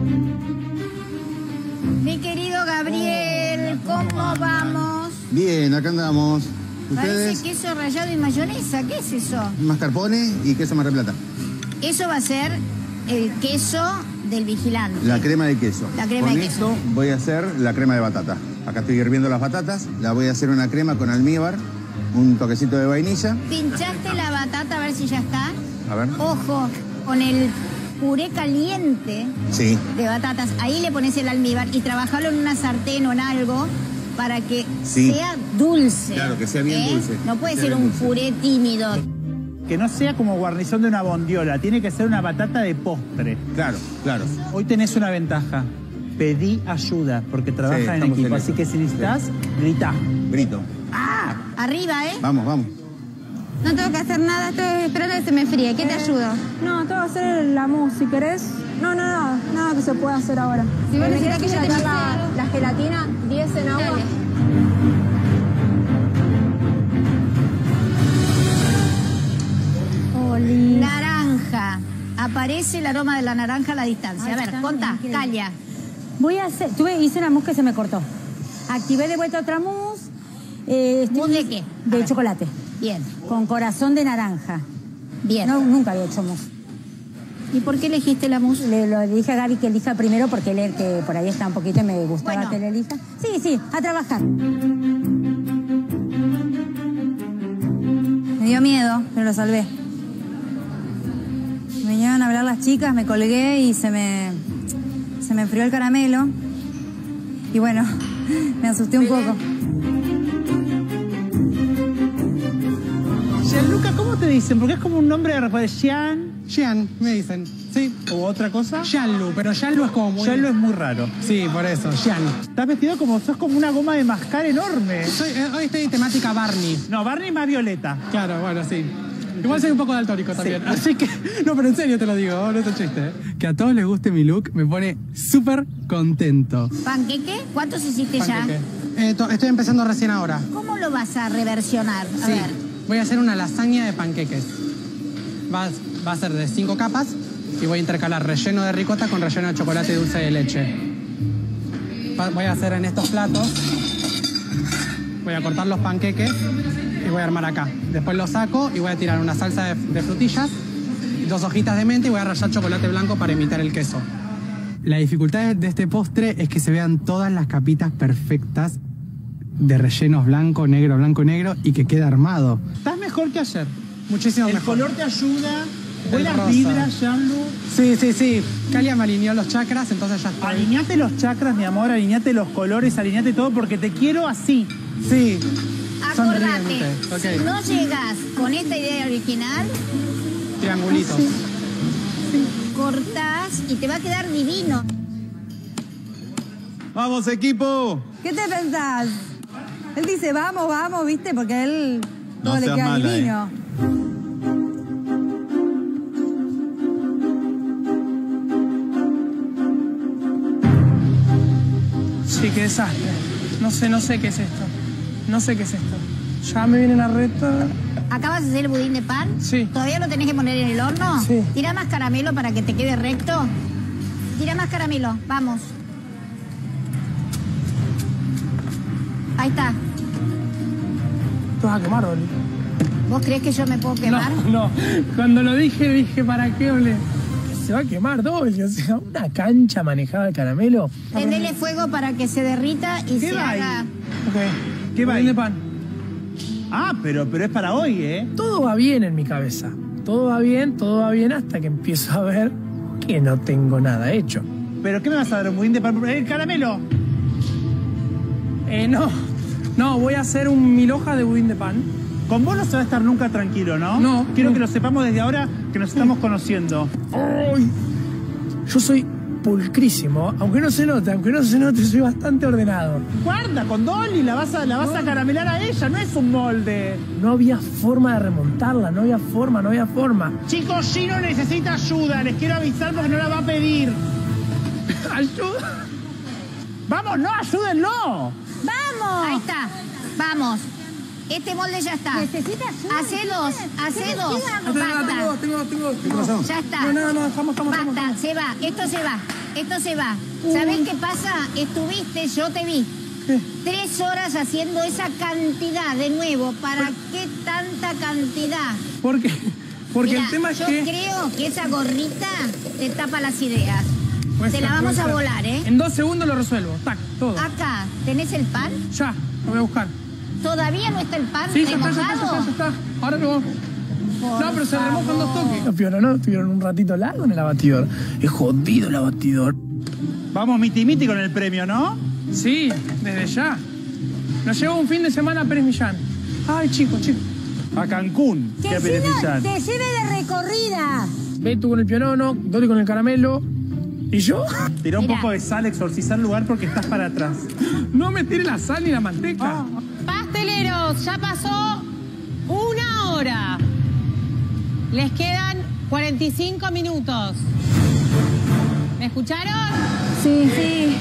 [SPEAKER 7] Mi querido Gabriel, ¿cómo vamos?
[SPEAKER 11] Bien, acá andamos.
[SPEAKER 7] Parece
[SPEAKER 11] ¿Ustedes?
[SPEAKER 7] queso rallado y mayonesa. ¿Qué es eso?
[SPEAKER 11] Mascarpone y queso Mar del Plata.
[SPEAKER 7] Eso va a ser el queso del vigilante.
[SPEAKER 11] La crema de queso.
[SPEAKER 7] La crema
[SPEAKER 11] con
[SPEAKER 7] de queso.
[SPEAKER 11] esto voy a hacer la crema de batata. Acá estoy hirviendo las batatas. La voy a hacer una crema con almíbar, un toquecito de vainilla.
[SPEAKER 7] Pinchaste la batata a ver si ya está.
[SPEAKER 11] A ver.
[SPEAKER 7] Ojo, con el puré caliente
[SPEAKER 11] Sí.
[SPEAKER 7] de batatas, ahí le pones el almíbar y trabajalo en una sartén o en algo para que
[SPEAKER 11] Sí.
[SPEAKER 7] sea dulce.
[SPEAKER 11] Claro, que sea bien
[SPEAKER 7] ¿eh?
[SPEAKER 11] dulce.
[SPEAKER 7] No puede
[SPEAKER 11] Que
[SPEAKER 7] ser
[SPEAKER 11] sea
[SPEAKER 7] un
[SPEAKER 11] bien dulce.
[SPEAKER 7] puré tímido.
[SPEAKER 12] Que no sea como guarnición de una bondiola. Tiene que ser una batata de postre.
[SPEAKER 11] Claro, claro.
[SPEAKER 12] Hoy tenés una ventaja. Pedí ayuda porque
[SPEAKER 11] Sí,
[SPEAKER 12] trabajan en
[SPEAKER 11] estamos
[SPEAKER 12] equipo.
[SPEAKER 11] en
[SPEAKER 12] Así
[SPEAKER 11] eso.
[SPEAKER 12] que si necesitas, grita.
[SPEAKER 11] Grito.
[SPEAKER 7] Ah, arriba, ¿eh?
[SPEAKER 11] Vamos, vamos.
[SPEAKER 2] No tengo que hacer nada, estoy esperando que se me enfríe. ¿Qué te ayudo?
[SPEAKER 9] No, tengo que hacer la mousse, si querés. No, no, no, nada que se pueda hacer ahora.
[SPEAKER 2] Si vos
[SPEAKER 9] ¿Me
[SPEAKER 2] necesitas
[SPEAKER 9] querés
[SPEAKER 2] que yo te
[SPEAKER 9] hidratar
[SPEAKER 2] mezcle
[SPEAKER 9] la, la gelatina diez en agua?
[SPEAKER 2] Dale.
[SPEAKER 7] aparece el aroma de la naranja a la distancia. A ver, contá, calla.
[SPEAKER 5] Voy a hacer, tuve, hice una mousse que se me cortó. Activé de vuelta otra mousse. Eh,
[SPEAKER 7] ¿Mousse de qué?
[SPEAKER 5] De chocolate.
[SPEAKER 7] Bien.
[SPEAKER 5] Con corazón de naranja.
[SPEAKER 7] Bien.
[SPEAKER 5] No, nunca había hecho mousse.
[SPEAKER 7] ¿Y por qué elegiste la mousse?
[SPEAKER 5] Le, lo, le dije a Gaby que elija primero porque él es el que por ahí está un poquito y me gustaba
[SPEAKER 7] Bueno.
[SPEAKER 5] que le elija. Sí, sí, a trabajar.
[SPEAKER 13] Me dio miedo, pero lo salvé. Me vinieron a hablar las chicas, me colgué y se me, se me enfrió el caramelo. Y bueno, me asusté un poco.
[SPEAKER 12] Gianluca, ¿cómo te dicen? Porque es como un nombre de Gian.
[SPEAKER 6] Gian, me dicen. Sí.
[SPEAKER 12] ¿O otra cosa?
[SPEAKER 6] Gianlu, pero Gianlu es como muy...
[SPEAKER 12] Gianlu es muy raro.
[SPEAKER 6] Sí, por eso, Gian.
[SPEAKER 12] Estás vestido como, sos como una goma de mascar enorme.
[SPEAKER 6] Soy, eh, hoy estoy temática Barney.
[SPEAKER 12] No, Barney más violeta.
[SPEAKER 6] Claro, bueno, sí. Igual soy un poco daltónico también. Sí. Así que, no, pero en serio te lo digo, no es un chiste. Que a todos les guste mi look me pone súper contento.
[SPEAKER 7] ¿Panqueque? ¿Cuántos hiciste
[SPEAKER 6] Panqueque. ya? Eh, to, estoy empezando recién ahora.
[SPEAKER 7] ¿Cómo lo vas a reversionar? A
[SPEAKER 6] sí,
[SPEAKER 7] ver.
[SPEAKER 6] Voy a hacer una lasaña de panqueques. Va, va a ser de cinco capas y voy a intercalar relleno de ricota con relleno de chocolate y dulce de leche. Va, voy a hacer en estos platos, voy a cortar los panqueques y voy a armar acá. Después lo saco y voy a tirar una salsa de, de frutillas, dos hojitas de menta y voy a rallar chocolate blanco para imitar el queso. La dificultad de este postre es que se vean todas las capitas perfectas de rellenos blanco, negro, blanco, negro y que quede armado.
[SPEAKER 12] Estás mejor que ayer.
[SPEAKER 6] Muchísimo
[SPEAKER 12] el
[SPEAKER 6] mejor.
[SPEAKER 12] El color te ayuda. Buenas
[SPEAKER 6] rosa.
[SPEAKER 12] vibras, Gianlu.
[SPEAKER 6] Sí, sí, sí. Calia me alineó los chakras, entonces ya está.
[SPEAKER 12] Alineate los chakras, mi amor, alineate los colores, alineate todo porque te quiero así.
[SPEAKER 6] Sí.
[SPEAKER 7] Acordate,
[SPEAKER 6] okay.
[SPEAKER 7] Si no llegas con esta idea original,
[SPEAKER 6] triangulitos.
[SPEAKER 7] Sí. Sí. Cortás y te va a quedar divino.
[SPEAKER 3] ¡Vamos, equipo!
[SPEAKER 13] ¿Qué te pensás? Él dice, vamos, vamos, ¿viste? Porque a él todo
[SPEAKER 3] no
[SPEAKER 13] le queda
[SPEAKER 3] mala,
[SPEAKER 13] divino.
[SPEAKER 3] Eh.
[SPEAKER 1] Sí, qué desastre. No sé, no sé qué es esto. No sé qué es esto. Ya me vienen a retar.
[SPEAKER 7] ¿Acabas de hacer el budín de pan?
[SPEAKER 1] Sí.
[SPEAKER 7] ¿Todavía lo tenés que poner en el horno?
[SPEAKER 1] Sí.
[SPEAKER 7] Tira más caramelo para que te quede recto. Tira más caramelo, vamos. Ahí está.
[SPEAKER 1] Te vas a quemar, Oli.
[SPEAKER 7] ¿Vos crees que yo me puedo quemar?
[SPEAKER 1] No, no. Cuando lo dije, dije, ¿para qué, Oli? Se va a quemar, Dolly. O sea, una cancha manejada de caramelo.
[SPEAKER 7] Prendele fuego para que se derrita y se haga...
[SPEAKER 1] Ok.
[SPEAKER 12] ¿Qué va
[SPEAKER 1] ahí? de pan.
[SPEAKER 12] Ah, pero, pero es para hoy, ¿eh?
[SPEAKER 1] Todo va bien en mi cabeza. Todo va bien, todo va bien hasta que empiezo a ver que no tengo nada hecho.
[SPEAKER 12] ¿Pero qué me vas a dar? ¿Un budín de pan? ¿El caramelo?
[SPEAKER 1] Eh, no. No, voy a hacer un mil hojas de budín de pan.
[SPEAKER 12] Con vos no se va a estar nunca tranquilo, ¿no?
[SPEAKER 1] No.
[SPEAKER 12] Quiero
[SPEAKER 1] no.
[SPEAKER 12] que lo sepamos desde ahora que nos estamos conociendo.
[SPEAKER 1] Ay, yo soy pulcrísimo. Aunque no se note, aunque no se note, soy bastante ordenado.
[SPEAKER 12] Guarda, con Dolly la vas a, la vas
[SPEAKER 1] no.
[SPEAKER 12] a caramelar a ella, no es un molde.
[SPEAKER 1] No había forma de remontarla, no había forma, no había forma.
[SPEAKER 12] Chicos, Gino necesita ayuda, les quiero avisar porque no la va a pedir.
[SPEAKER 1] ¿Ayuda?
[SPEAKER 12] ¡Vamos, no, ayúdenlo!
[SPEAKER 7] ¡Vamos! Ahí está, vamos. Este molde ya está.
[SPEAKER 5] ¿Necesita ayuda?
[SPEAKER 7] Hace dos, hace dos.
[SPEAKER 1] Basta. Tengo dos, tengo dos, tengo dos.
[SPEAKER 7] ¿Qué pasó? Ya está.
[SPEAKER 1] No, no, no, estamos, estamos,
[SPEAKER 7] Basta,
[SPEAKER 1] estamos.
[SPEAKER 7] se va, esto se va, esto se va. ¿Sabés qué pasa? Estuviste, yo te vi.
[SPEAKER 1] ¿Qué?
[SPEAKER 7] Tres horas haciendo esa cantidad de nuevo. ¿Para qué tanta cantidad?
[SPEAKER 1] ¿Por qué? Porque
[SPEAKER 7] Mirá,
[SPEAKER 1] el tema es
[SPEAKER 7] yo
[SPEAKER 1] que...
[SPEAKER 7] creo que esa gorrita te tapa las ideas.
[SPEAKER 1] Puede
[SPEAKER 7] Te
[SPEAKER 1] ser,
[SPEAKER 7] la vamos
[SPEAKER 1] puede
[SPEAKER 7] a
[SPEAKER 1] ser.
[SPEAKER 7] volar, ¿eh?
[SPEAKER 1] En dos segundos lo resuelvo. Tac, todo.
[SPEAKER 7] Acá, ¿tenés el pan?
[SPEAKER 1] Ya, lo voy a buscar.
[SPEAKER 7] ¿Todavía no está el pan
[SPEAKER 1] Sí, ya está,
[SPEAKER 7] remojado?
[SPEAKER 1] ya está, ya está, ya está. Ahora lo...
[SPEAKER 7] Por
[SPEAKER 1] no, pero se
[SPEAKER 7] favor.
[SPEAKER 1] remojan dos toques. Los pionos no estuvieron un ratito largo en el abatidor. Es jodido el abatidor.
[SPEAKER 12] Vamos miti miti con el premio, ¿no?
[SPEAKER 1] Sí, desde ya. Nos llevó un fin de semana a Pérez Millán. Ay, chicos, chicos.
[SPEAKER 12] A Cancún.
[SPEAKER 5] Que
[SPEAKER 12] ¿Qué
[SPEAKER 5] si no,
[SPEAKER 12] Millán?
[SPEAKER 5] te lleve de recorrida.
[SPEAKER 1] Ve tú con el pionono, Dolly con el caramelo. ¿Y yo?
[SPEAKER 12] Tira un
[SPEAKER 7] Mira.
[SPEAKER 12] poco de sal, exorcizar el lugar porque estás para atrás.
[SPEAKER 1] No me tire la sal ni la manteca.
[SPEAKER 12] Oh.
[SPEAKER 4] Pasteleros, ya pasó una hora. Les quedan cuarenta y cinco minutos. ¿Me escucharon?
[SPEAKER 13] Sí, sí.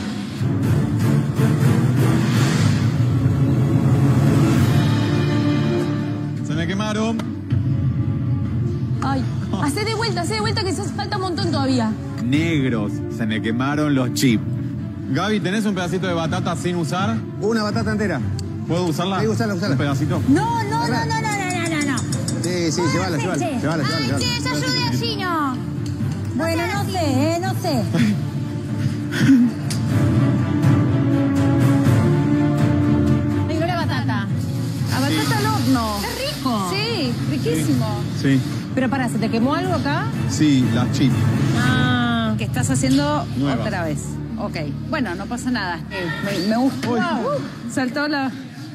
[SPEAKER 3] Se me quemaron.
[SPEAKER 13] Ay,
[SPEAKER 16] Hacé de vuelta, hacé de vuelta que eso falta un montón todavía.
[SPEAKER 3] Negros, se me quemaron los chips. Gaby, ¿tenés un pedacito de batata sin usar?
[SPEAKER 11] Una batata entera.
[SPEAKER 3] ¿Puedo usarla?
[SPEAKER 11] Sí, usala, usala.
[SPEAKER 3] ¿Un pedacito?
[SPEAKER 7] No, no, no, no, no, no, no, no.
[SPEAKER 11] Sí, sí, llévala, llévala,
[SPEAKER 7] che.
[SPEAKER 11] llévala,
[SPEAKER 7] Ay,
[SPEAKER 11] llévala.
[SPEAKER 7] che, yo ayudé a Gino.
[SPEAKER 13] Bueno, no sé, eh, no sé.
[SPEAKER 4] Negró la batata.
[SPEAKER 8] La batata al horno.
[SPEAKER 4] ¡Qué rico!
[SPEAKER 8] Sí, riquísimo.
[SPEAKER 3] Sí.
[SPEAKER 4] Pero pará, ¿se te quemó algo acá?
[SPEAKER 3] Sí, las chips.
[SPEAKER 4] Ah.
[SPEAKER 8] Que estás haciendo
[SPEAKER 3] Nueva.
[SPEAKER 8] otra vez. Ok. Bueno, no pasa nada. Eh, me, me gusta.
[SPEAKER 4] Wow.
[SPEAKER 8] Uh, saltó la...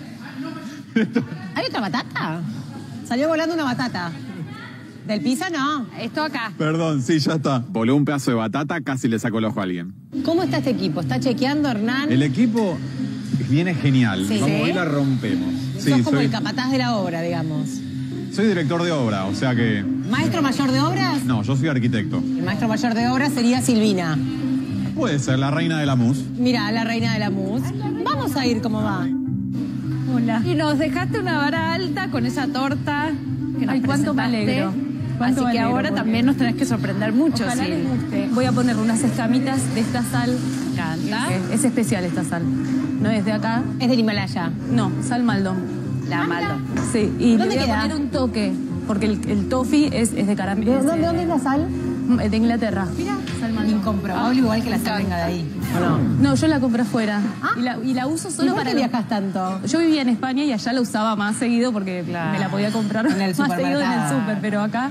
[SPEAKER 4] ¿Hay otra batata? Salió volando una batata. ¿Del pizza no?
[SPEAKER 8] Esto acá.
[SPEAKER 3] Perdón, sí, ya está. Voló un pedazo de batata, casi le sacó el ojo a alguien.
[SPEAKER 4] ¿Cómo está este equipo? ¿Está chequeando, Hernán?
[SPEAKER 3] El equipo viene genial.
[SPEAKER 4] Sí.
[SPEAKER 3] Vamos,
[SPEAKER 4] ¿Sí?
[SPEAKER 3] hoy la rompemos.
[SPEAKER 4] Sos
[SPEAKER 3] Sí,
[SPEAKER 4] como
[SPEAKER 3] soy,
[SPEAKER 4] el capataz de la obra, digamos.
[SPEAKER 3] soy director de obra, o sea que...
[SPEAKER 4] ¿Maestro mayor de obras?
[SPEAKER 3] No, yo soy arquitecto.
[SPEAKER 4] El maestro mayor de obras sería Silvina.
[SPEAKER 3] Puede ser, la reina de la mus.
[SPEAKER 4] Mira, la reina de la mus. Vamos a ir cómo va.
[SPEAKER 8] Hola. Y nos dejaste una vara alta con esa torta que nos
[SPEAKER 16] Ay, cuánto me
[SPEAKER 8] presentaste.
[SPEAKER 16] alegro.
[SPEAKER 8] Así
[SPEAKER 16] Cuánto me
[SPEAKER 8] que
[SPEAKER 16] alegro,
[SPEAKER 8] ahora
[SPEAKER 16] porque-
[SPEAKER 8] también nos tenés que sorprender mucho.
[SPEAKER 16] Ojalá
[SPEAKER 8] sí.
[SPEAKER 16] les guste. Voy a poner unas escamitas de esta sal.
[SPEAKER 8] Canta.
[SPEAKER 16] Es, es especial esta sal. No es de acá.
[SPEAKER 4] Es del Himalaya.
[SPEAKER 16] No, sal Maldon.
[SPEAKER 8] La malo.
[SPEAKER 16] Sí, y le
[SPEAKER 4] ¿Dónde
[SPEAKER 16] voy a
[SPEAKER 4] queda?
[SPEAKER 16] poner un toque, porque el, el toffee es, es de caramelo.
[SPEAKER 4] ¿De dónde, dónde es la sal?
[SPEAKER 16] De Inglaterra.
[SPEAKER 4] Mira,
[SPEAKER 16] Sal Maldon.
[SPEAKER 4] incomprobable, igual que la sal venga de ahí. ¿O no?
[SPEAKER 16] No, yo la compré afuera. Y, la, y la uso solo
[SPEAKER 4] ¿Y por
[SPEAKER 16] para...
[SPEAKER 4] qué viajas tanto?
[SPEAKER 16] Yo vivía en España y allá la usaba más seguido porque
[SPEAKER 4] Claro.
[SPEAKER 16] me la podía comprar
[SPEAKER 4] En el
[SPEAKER 16] más seguido en el
[SPEAKER 4] supermercado.
[SPEAKER 16] súper, pero acá...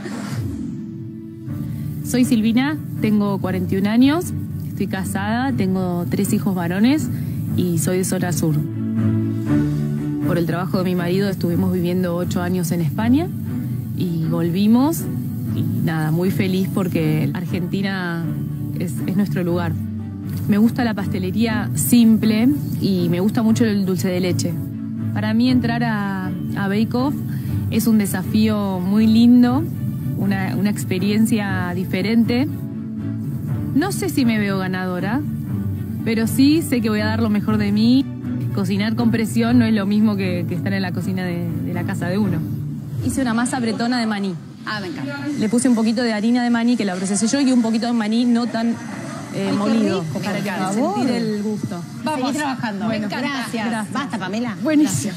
[SPEAKER 16] Soy Silvina, tengo cuarenta y un años, estoy casada, tengo tres hijos varones y soy de zona sur. Por el trabajo de mi marido estuvimos viviendo ocho años en España y volvimos y nada, muy feliz porque Argentina es, es nuestro lugar. Me gusta la pastelería simple y me gusta mucho el dulce de leche. Para mí entrar a, a Bake Off es un desafío muy lindo, una, una experiencia diferente. No sé si me veo ganadora, pero sí sé que voy a dar lo mejor de mí. Cocinar con presión no es lo mismo que, que estar en la cocina de, de la casa de uno. Hice una masa bretona de maní.
[SPEAKER 8] Ah, me encanta.
[SPEAKER 16] Le puse un poquito de harina de maní que la procesé yo y un poquito de maní no tan eh,
[SPEAKER 4] Ay, qué
[SPEAKER 16] molido
[SPEAKER 4] rico,
[SPEAKER 16] para
[SPEAKER 4] por
[SPEAKER 16] que
[SPEAKER 4] favor.
[SPEAKER 16] sentir el gusto.
[SPEAKER 4] Seguí trabajando.
[SPEAKER 16] Bueno,
[SPEAKER 4] Me encanta. Gracias.
[SPEAKER 16] gracias.
[SPEAKER 4] Basta, Pamela.
[SPEAKER 1] Buenísimo.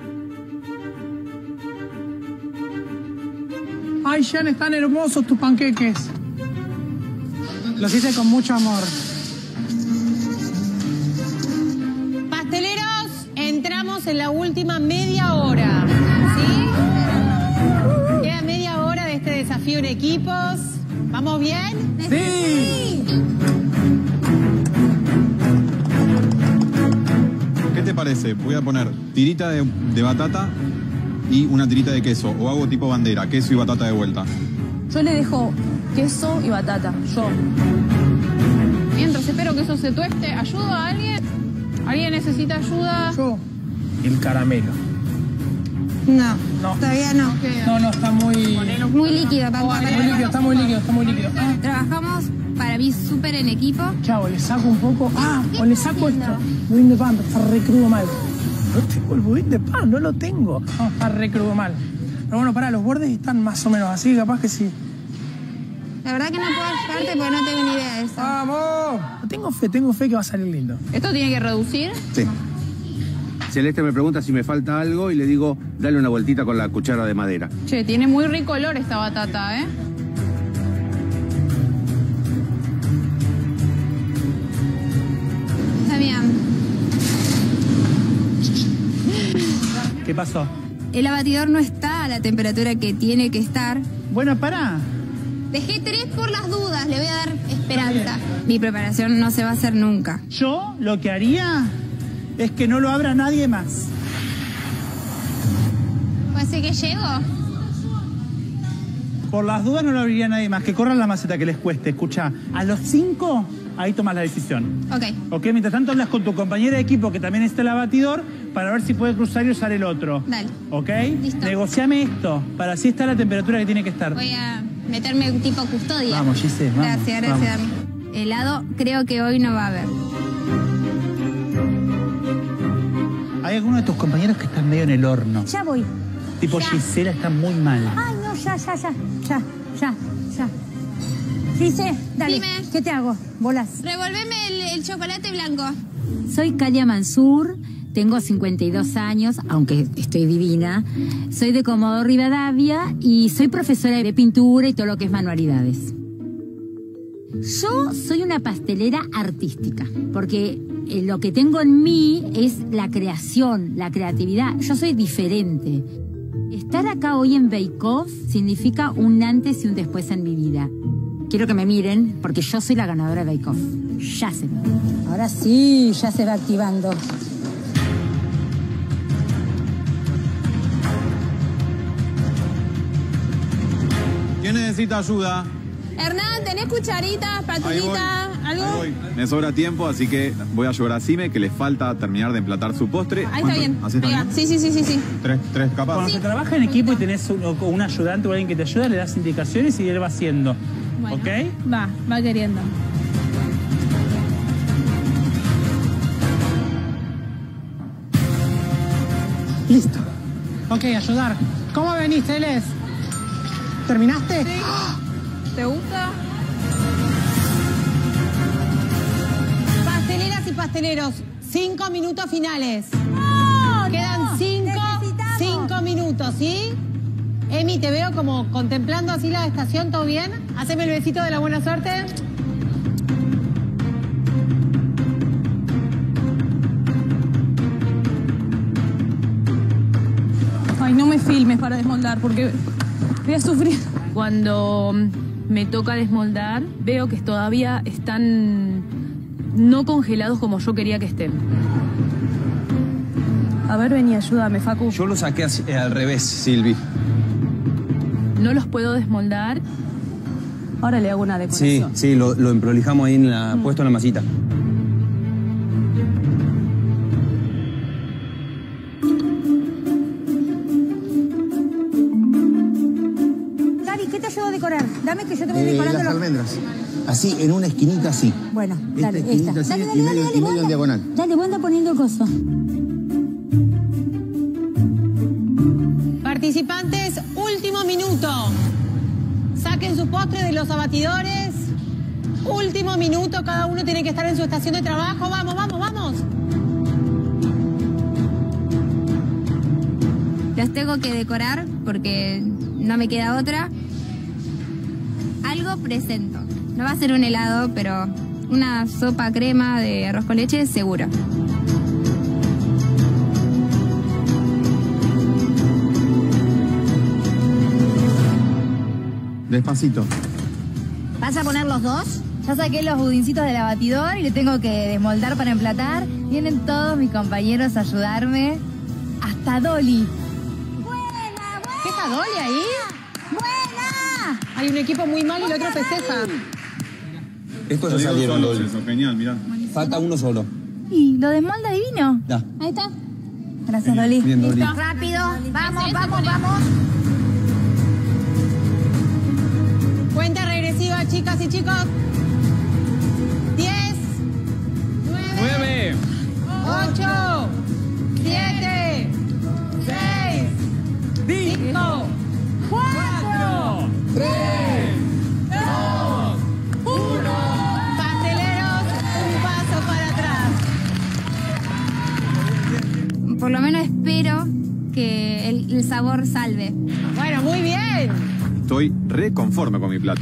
[SPEAKER 1] Ay, Jan, están hermosos tus panqueques. Los hice con mucho amor.
[SPEAKER 4] Pasteleros, entramos en la última media hora. ¿Sí? Queda media hora de este desafío en equipos. ¿Vamos bien?
[SPEAKER 1] ¡Sí!
[SPEAKER 3] ¿Qué te parece? Voy a poner tirita de, de batata y una tirita de queso. O hago tipo bandera, queso y batata de vuelta.
[SPEAKER 16] Yo le dejo queso y batata, yo.
[SPEAKER 17] Mientras espero que eso se tueste, ¿ayudo a alguien? ¿Alguien necesita ayuda?
[SPEAKER 1] Yo. El caramelo.
[SPEAKER 2] No,
[SPEAKER 1] No.
[SPEAKER 2] todavía no.
[SPEAKER 1] No, no, está muy...
[SPEAKER 2] Muy líquido, papá.
[SPEAKER 1] Muy líquido, está muy líquido, está muy líquido. Ah,
[SPEAKER 2] Trabajamos para mí súper en equipo.
[SPEAKER 1] chavo, le saco un poco... Ah, o le saco esto. Budín de pan, pero está re crudo mal. No tengo el budín de pan, no lo tengo. No, está re crudo mal. Pero bueno, pará, los bordes están más o menos así, capaz que sí.
[SPEAKER 2] La verdad que no puedo ayudarte porque no tengo ni idea de eso.
[SPEAKER 1] ¡Vamos! Tengo fe, tengo fe que va a salir lindo.
[SPEAKER 17] ¿Esto tiene que reducir?
[SPEAKER 15] Sí. Celeste me pregunta si me falta algo y le digo, dale una vueltita con la cuchara de madera.
[SPEAKER 17] Che, tiene muy rico olor esta batata, ¿eh?
[SPEAKER 2] Está bien.
[SPEAKER 12] ¿Qué pasó?
[SPEAKER 2] El abatidor no está a la temperatura que tiene que estar.
[SPEAKER 12] Bueno, pará.
[SPEAKER 2] Dejé tres por las dudas, le voy a dar esperanza. Mi preparación no se va a hacer nunca.
[SPEAKER 12] Yo lo que haría es que no lo abra nadie más.
[SPEAKER 2] ¿Puede ser que llego?
[SPEAKER 12] Por las dudas no lo abriría nadie más. Que corran la maceta que les cueste. Escucha, a los cinco, ahí tomas la decisión.
[SPEAKER 2] Ok.
[SPEAKER 12] Ok, mientras tanto hablas con tu compañera de equipo que también está el abatidor para ver si puede cruzar y usar el otro.
[SPEAKER 2] Dale.
[SPEAKER 12] ¿Ok?
[SPEAKER 2] Listo.
[SPEAKER 12] Negociame esto para así estar la temperatura que tiene que estar.
[SPEAKER 2] Voy a meterme tipo custodia.
[SPEAKER 12] Vamos, Gise, vamos.
[SPEAKER 2] Gracias, gracias.
[SPEAKER 12] vamos.
[SPEAKER 2] Helado creo que hoy no va a haber.
[SPEAKER 12] Hay algunos de tus compañeros que están medio en el horno.
[SPEAKER 13] Ya voy.
[SPEAKER 12] Tipo
[SPEAKER 13] Ya.
[SPEAKER 12] Gisela está muy mal.
[SPEAKER 13] Ay, no, ya, ya, ya, ya,
[SPEAKER 5] ya, ya. Gise, dale.
[SPEAKER 2] Dime.
[SPEAKER 5] ¿Qué te hago? Bolas.
[SPEAKER 2] Revolveme el, el chocolate blanco.
[SPEAKER 5] Soy Kalia Mansur, tengo cincuenta y dos años, aunque estoy divina. Soy de Comodoro Rivadavia y soy profesora de pintura y todo lo que es manualidades. Yo soy una pastelera artística, porque eh, lo que tengo en mí es la creación, la creatividad. Yo soy diferente. Estar acá hoy en Bake Off significa un antes y un después en mi vida. Quiero que me miren, porque yo soy la ganadora de Bake Off. Ya se ve. Ahora sí, ya se va activando.
[SPEAKER 3] ¿Quién necesita ayuda?
[SPEAKER 2] Hernán, ¿tenés cucharitas, patulita, algo?
[SPEAKER 3] Ahí voy. Me sobra tiempo, así que voy a ayudar a Sime, que le falta terminar de emplatar su postre.
[SPEAKER 2] Ahí está bien.
[SPEAKER 3] ¿Así está
[SPEAKER 2] Ahí va.
[SPEAKER 3] bien?
[SPEAKER 2] Sí, sí, sí, sí, sí.
[SPEAKER 3] Tres, tres capas.
[SPEAKER 12] Cuando se trabaja en equipo y tenés un, o un ayudante o alguien que te ayuda, le das indicaciones y él va haciendo.
[SPEAKER 17] Bueno,
[SPEAKER 12] ¿Ok?
[SPEAKER 17] Va, va queriendo.
[SPEAKER 1] Listo. Ok, ayudar. ¿Cómo venís, Celes? ¿Terminaste?
[SPEAKER 17] Sí. ¿Te gusta?
[SPEAKER 4] Pasteleras y pasteleros, cinco minutos finales.
[SPEAKER 5] No,
[SPEAKER 4] Quedan
[SPEAKER 5] no,
[SPEAKER 4] cinco,
[SPEAKER 5] necesitamos.
[SPEAKER 4] cinco minutos, ¿sí? Emi, te veo como contemplando así la estación, ¿todo bien? Haceme el besito de la buena suerte.
[SPEAKER 17] Ay, no me filmes para desmoldar porque voy a sufrir.
[SPEAKER 16] Cuando me toca desmoldar, veo que todavía están no congelados como yo quería que estén.
[SPEAKER 17] A ver, vení, ayúdame, Facu.
[SPEAKER 18] Yo lo saqué así, eh, al revés, Silvi.
[SPEAKER 16] No los puedo desmoldar.
[SPEAKER 17] Ahora le hago una
[SPEAKER 18] Sí,
[SPEAKER 17] decoración.
[SPEAKER 18] sí, lo, lo emprolijamos ahí en la,
[SPEAKER 17] Mm.
[SPEAKER 18] puesto en la masita.
[SPEAKER 5] Gaby, ¿qué te ayudo a decorar? Dame que yo te voy
[SPEAKER 11] Eh,
[SPEAKER 5] decorando
[SPEAKER 11] las
[SPEAKER 5] los...
[SPEAKER 11] almendras. Así, en una esquinita así.
[SPEAKER 5] Bueno,
[SPEAKER 11] Esta
[SPEAKER 5] dale, esta.
[SPEAKER 11] esquinita así
[SPEAKER 5] Dale,
[SPEAKER 11] y
[SPEAKER 5] dale,
[SPEAKER 11] medio-
[SPEAKER 5] dale,
[SPEAKER 11] y
[SPEAKER 5] dale,
[SPEAKER 11] medio
[SPEAKER 5] vos
[SPEAKER 11] en
[SPEAKER 5] anda-
[SPEAKER 11] diagonal.
[SPEAKER 5] Dale, vos anda poniendo el coso.
[SPEAKER 4] Participantes, último minuto. Saquen su postre de los abatidores. Último minuto, cada uno tiene que estar en su estación de trabajo. Vamos, vamos, vamos.
[SPEAKER 2] Los tengo que decorar porque no me queda otra. Algo presento. No va a ser un helado, pero una sopa crema de arroz con leche, seguro.
[SPEAKER 3] Despacito.
[SPEAKER 13] ¿Vas a poner los dos? Ya saqué los budincitos del abatidor y le tengo que desmoldar para emplatar. Vienen todos mis compañeros a ayudarme. Hasta Dolly.
[SPEAKER 4] ¿Qué está Dolly ahí?
[SPEAKER 13] ¡Buena!
[SPEAKER 4] Hay un equipo muy mal y el otro festeja.
[SPEAKER 18] Estos ya salieron, Dolly.
[SPEAKER 3] Genial, mirá.
[SPEAKER 18] Falta uno solo.
[SPEAKER 13] ¿Y lo desmolda divino?
[SPEAKER 18] Ya.
[SPEAKER 13] Ahí está. Gracias, Dolly.
[SPEAKER 18] Bien, Dolly.
[SPEAKER 13] Rápido. Vamos, vamos, vamos.
[SPEAKER 4] Cuenta regresiva, chicas y chicos. diez,
[SPEAKER 10] ¡Nueve!
[SPEAKER 4] ocho, siete, seis, cinco, cuatro, tres, dos, uno. Pasteleros, un paso para atrás.
[SPEAKER 2] Por lo menos espero que el, el sabor salve.
[SPEAKER 4] Bueno, muy bien.
[SPEAKER 3] Estoy re conforme con mi plato.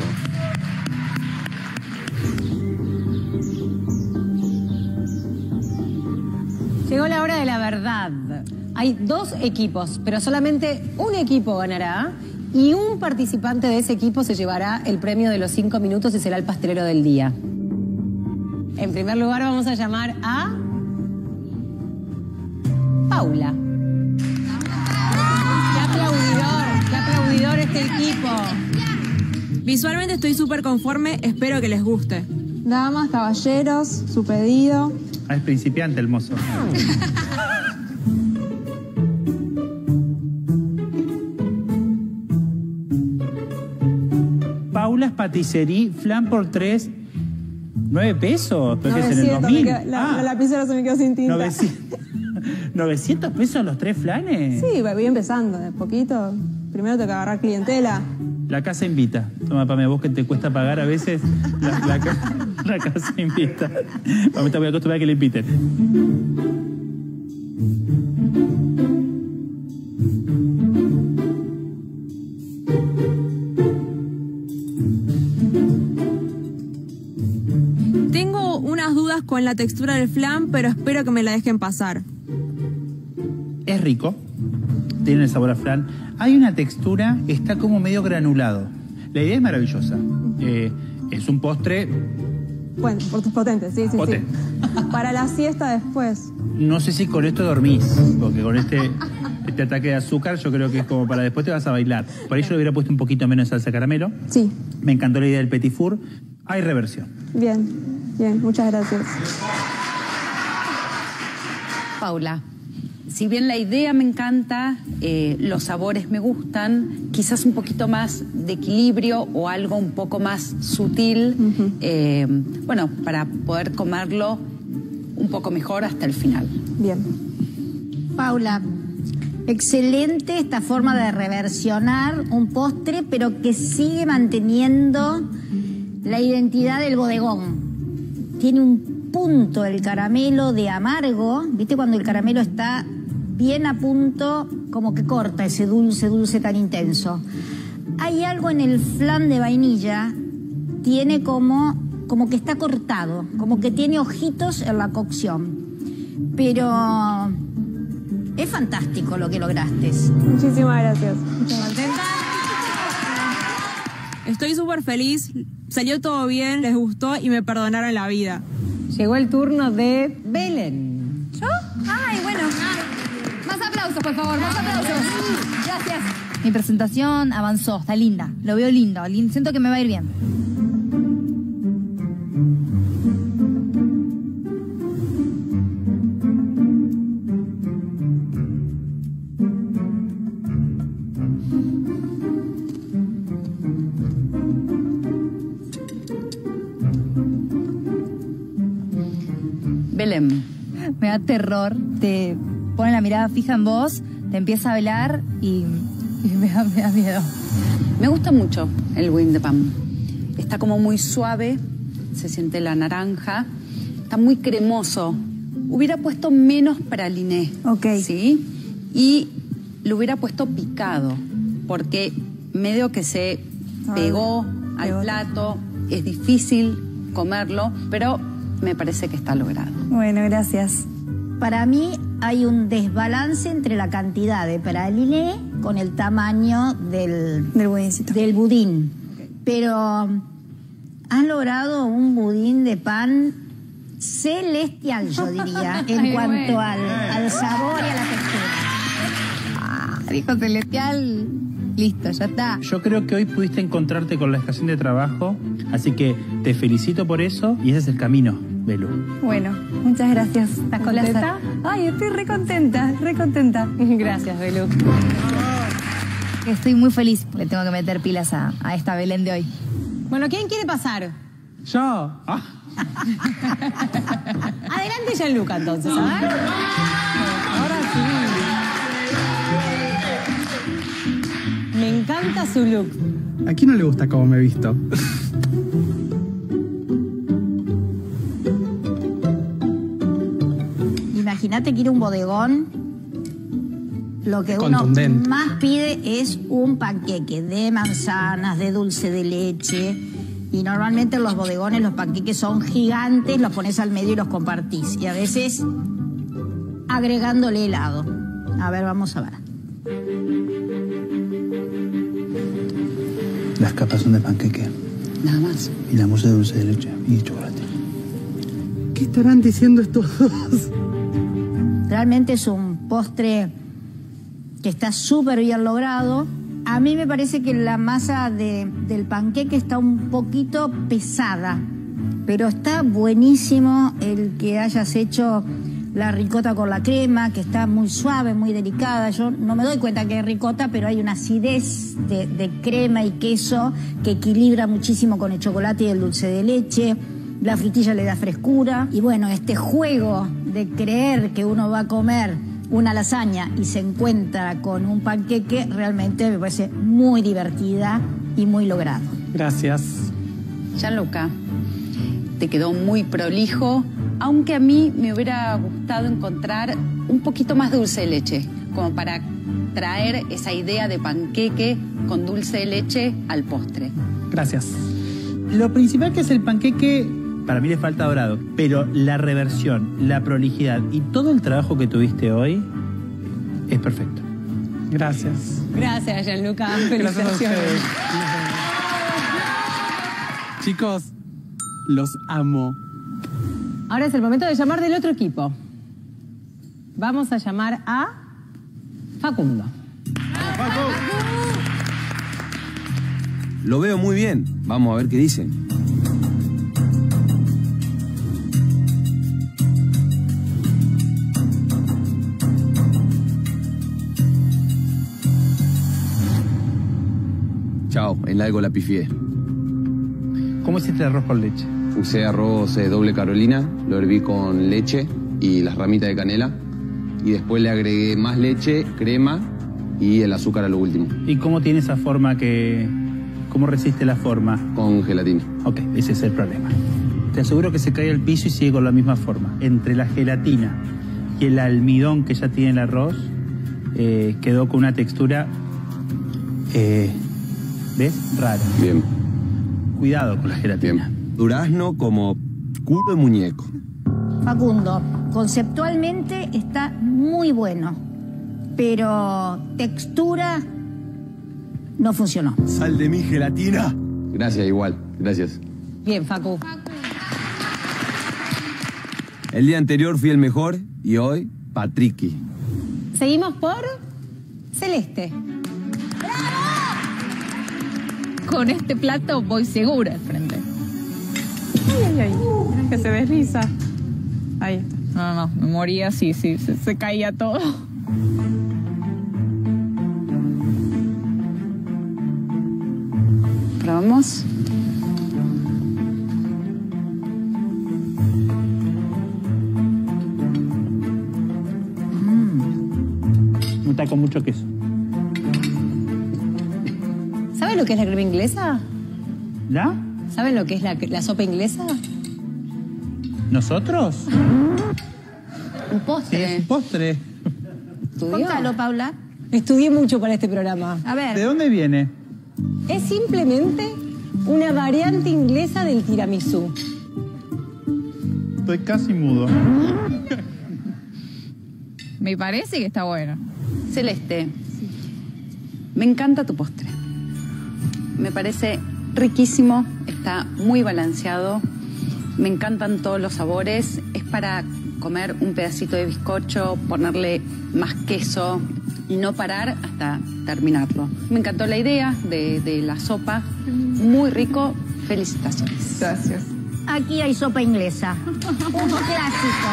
[SPEAKER 4] Llegó la hora de la verdad. Hay dos equipos, pero solamente un equipo ganará y un participante de ese equipo se llevará el premio de los cinco minutos y será el pastelero del día. En primer lugar vamos a llamar a Paula. ¡Qué aplaudidor! ¡Qué aplaudidor este equipo!
[SPEAKER 9] Visualmente estoy súper conforme, espero que les guste.
[SPEAKER 17] Damas, caballeros, su pedido.
[SPEAKER 12] Ah, es principiante el mozo. Paula's Patisserie, flan por tres, nueve pesos, pero que es en el dos
[SPEAKER 17] me
[SPEAKER 12] mil.
[SPEAKER 17] quedó- la,
[SPEAKER 12] Ah,
[SPEAKER 17] la lapicera se me quedó sin tinta.
[SPEAKER 12] novecientos, novecientos pesos los tres flanes.
[SPEAKER 17] Sí, voy empezando de poquito. Primero tengo que agarrar clientela.
[SPEAKER 12] La casa invita. Toma, Pame, vos que te cuesta pagar a veces, la, la, la casa invita. Pame está muy acostumbrada a que le inviten.
[SPEAKER 9] Tengo unas dudas con la textura del flan, pero espero que me la dejen pasar.
[SPEAKER 12] Es rico, tiene el sabor a flan. Hay una textura, está como medio granulado. La idea es maravillosa. Eh, es un postre...
[SPEAKER 9] Bueno, potente, sí, sí,
[SPEAKER 12] Potente.
[SPEAKER 9] sí. Para la siesta después.
[SPEAKER 12] No sé si con esto dormís, porque con este, este ataque de azúcar yo creo que es como para después te vas a bailar. Por ahí yo le hubiera puesto un poquito menos de salsa caramelo.
[SPEAKER 9] Sí.
[SPEAKER 12] Me encantó la idea del petit four. Hay reversión.
[SPEAKER 9] Bien, bien, muchas gracias.
[SPEAKER 8] Paula, si bien la idea me encanta, eh, los sabores me gustan, quizás un poquito más de equilibrio o algo un poco más sutil, uh-huh. eh, bueno, para poder comerlo un poco mejor hasta el final.
[SPEAKER 9] Bien.
[SPEAKER 7] Paula, excelente esta forma de reversionar un postre, pero que sigue manteniendo la identidad del bodegón. Tiene un punto el caramelo de amargo, ¿viste? Cuando el caramelo está bien a punto, como que corta ese dulce, dulce tan intenso. Hay algo en el flan de vainilla, tiene como, como que está cortado, como que tiene ojitos en la cocción. Pero es fantástico lo que lograste.
[SPEAKER 9] Muchísimas gracias.
[SPEAKER 7] ¿Contenta?
[SPEAKER 9] Estoy súper feliz, salió todo bien, les gustó y me perdonaron la vida.
[SPEAKER 4] Llegó el turno de Belén.
[SPEAKER 13] ¿Yo? Ay, bueno. Más aplausos, por favor, más aplausos. Gracias. Mi presentación avanzó, está linda. Lo veo lindo, lindo. Siento que me va a ir bien.
[SPEAKER 8] Belén.
[SPEAKER 13] Me da terror, te pone la mirada fija en vos, te empieza a velar y, y me, da, me da miedo.
[SPEAKER 8] Me gusta mucho el budín de pan. Está como muy suave, se siente la naranja, está muy cremoso. Hubiera puesto menos praliné.
[SPEAKER 13] Ok.
[SPEAKER 8] ¿Sí? Y lo hubiera puesto picado, porque medio que se pegó
[SPEAKER 13] Ay,
[SPEAKER 8] al
[SPEAKER 13] pegó.
[SPEAKER 8] plato, es difícil comerlo, pero me parece que está logrado.
[SPEAKER 13] Bueno, gracias.
[SPEAKER 7] Para mí hay un desbalance entre la cantidad de praliné con el tamaño del,
[SPEAKER 13] Del budincito.
[SPEAKER 7] del budín. Pero han logrado un budín de pan celestial, yo diría, en
[SPEAKER 13] Ay,
[SPEAKER 7] cuanto
[SPEAKER 13] bueno.
[SPEAKER 7] al, al sabor y a la textura.
[SPEAKER 13] Ah, dijo celestial. Listo, ya está.
[SPEAKER 12] Yo creo que hoy pudiste encontrarte con la estación de trabajo, así que te felicito por eso y ese es el camino, Belu.
[SPEAKER 13] Bueno, muchas gracias.
[SPEAKER 4] ¿Estás contenta?
[SPEAKER 13] Ay, estoy re contenta, re contenta.
[SPEAKER 4] Gracias, Belu.
[SPEAKER 13] Estoy muy feliz. Le tengo que meter pilas a, a esta Belén de hoy.
[SPEAKER 4] Bueno, ¿quién quiere pasar?
[SPEAKER 12] Yo. Ah.
[SPEAKER 4] Adelante, Gianluca, entonces, a ver. Ahora sí. Me encanta su look.
[SPEAKER 19] ¿A quién no le gusta cómo me he visto?
[SPEAKER 7] Imagínate que ir a un bodegón, lo que uno
[SPEAKER 19] Contundente.
[SPEAKER 7] más pide es un panqueque de manzanas, de dulce de leche. Y normalmente en los bodegones los panqueques son gigantes, los pones al medio y los compartís. Y a veces agregándole helado. A ver, vamos a ver.
[SPEAKER 11] Las capas son de panqueque.
[SPEAKER 8] Nada más.
[SPEAKER 11] Y la mousse de dulce de leche y chocolate.
[SPEAKER 19] ¿Qué estarán diciendo estos dos?
[SPEAKER 7] Realmente es un postre que está súper bien logrado. A mí me parece que la masa de, del panqueque está un poquito pesada, pero está buenísimo el que hayas hecho la ricota con la crema, que está muy suave, muy delicada. Yo no me doy cuenta que es ricota, pero hay una acidez de, de crema y queso que equilibra muchísimo con el chocolate y el dulce de leche. La frutilla le da frescura. Y bueno, este juego de creer que uno va a comer una lasaña y se encuentra con un panqueque, realmente me parece muy divertida y muy logrado.
[SPEAKER 6] Gracias.
[SPEAKER 8] Gianluca, te quedó muy prolijo, aunque a mí me hubiera gustado encontrar un poquito más de dulce de leche, como para traer esa idea de panqueque con dulce de leche al postre.
[SPEAKER 6] Gracias.
[SPEAKER 12] Lo principal que es el panqueque, para mí le falta dorado, pero la reversión, la prolijidad y todo el trabajo que tuviste hoy es perfecto.
[SPEAKER 6] Gracias.
[SPEAKER 4] Gracias, Gianluca.
[SPEAKER 6] Gracias a
[SPEAKER 4] Felicitaciones.
[SPEAKER 6] ustedes. Chicos, los amo.
[SPEAKER 4] Ahora es el momento de llamar del otro equipo. Vamos a llamar a Facundo.
[SPEAKER 18] Lo veo muy bien. Vamos a ver qué dicen. Chao, en algo la pifié.
[SPEAKER 12] ¿Cómo hiciste el arroz con leche?
[SPEAKER 18] Usé arroz eh, doble Carolina, lo herví con leche y las ramitas de canela. Y después le agregué más leche, crema y el azúcar a lo último.
[SPEAKER 12] ¿Y cómo tiene esa forma que... cómo resiste la forma?
[SPEAKER 18] Con gelatina.
[SPEAKER 12] Ok, ese es el problema. Te aseguro que se cae al piso y sigue con la misma forma. Entre la gelatina y el almidón que ya tiene el arroz, eh, quedó con una textura... Eh, ¿ves? Rara.
[SPEAKER 18] Bien.
[SPEAKER 12] Cuidado con la gelatina.
[SPEAKER 18] Bien. Durazno como culo de muñeco.
[SPEAKER 7] Facundo, conceptualmente está muy bueno, pero textura no funcionó.
[SPEAKER 18] Sal de mi gelatina. Gracias, igual. Gracias.
[SPEAKER 4] Bien, Facu.
[SPEAKER 18] El día anterior fui el mejor y hoy, Patricky.
[SPEAKER 4] Seguimos por Celeste.
[SPEAKER 17] Con este plato voy segura al frente. Ay, ay, ay. Mirá que se desliza. Ahí está. No, no, no. Me moría, sí, sí. Se, se caía todo.
[SPEAKER 8] ¿Probamos?
[SPEAKER 12] No está con mucho queso.
[SPEAKER 4] ¿Saben lo que es la crema inglesa?
[SPEAKER 12] ¿La?
[SPEAKER 4] ¿Saben lo que es la, la sopa inglesa?
[SPEAKER 12] ¿Nosotros?
[SPEAKER 4] Un postre.
[SPEAKER 12] Sí, es un postre.
[SPEAKER 7] Contalo, Paula.
[SPEAKER 4] Estudié mucho para este programa.
[SPEAKER 7] A ver.
[SPEAKER 12] ¿De dónde viene?
[SPEAKER 4] Es simplemente una variante inglesa del tiramisú.
[SPEAKER 12] Estoy casi mudo.
[SPEAKER 17] Me parece que está bueno.
[SPEAKER 8] Celeste, me encanta tu postre. Me parece riquísimo, está muy balanceado. Me encantan todos los sabores. Es para comer un pedacito de bizcocho, ponerle más queso y no parar hasta terminarlo. Me encantó la idea de, de la sopa. Muy rico. Felicitaciones.
[SPEAKER 17] Gracias.
[SPEAKER 7] Aquí hay sopa inglesa. Un clásico.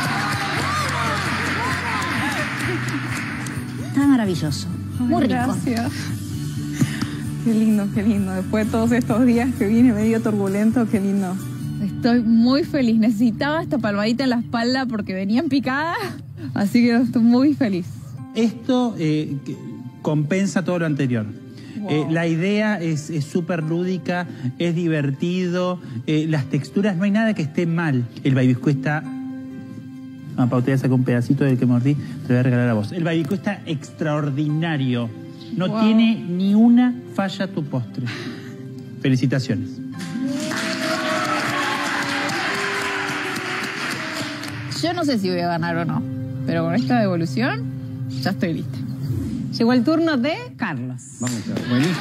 [SPEAKER 7] Está maravilloso. Muy rico.
[SPEAKER 17] Gracias. Qué lindo, qué lindo. Después de todos estos días que vine medio turbulento, qué lindo. Estoy muy feliz. Necesitaba esta palmadita en la espalda porque venían picadas. Así que estoy muy feliz.
[SPEAKER 12] Esto eh, compensa todo lo anterior.
[SPEAKER 17] Wow.
[SPEAKER 12] Eh, la idea es súper lúdica, es divertido, eh, las texturas, no hay nada que esté mal. El baibisco está... Ah, Pau, te voy a sacar un pedacito del que mordí, te lo voy a regalar a vos. El baibisco está extraordinario. No
[SPEAKER 17] Wow.
[SPEAKER 12] tiene ni una falla tu postre. Felicitaciones.
[SPEAKER 17] Yo no sé si voy a ganar o no, pero con esta devolución ya estoy lista.
[SPEAKER 4] Llegó el turno de Carlos.
[SPEAKER 18] Vamos,
[SPEAKER 12] Buenísimo.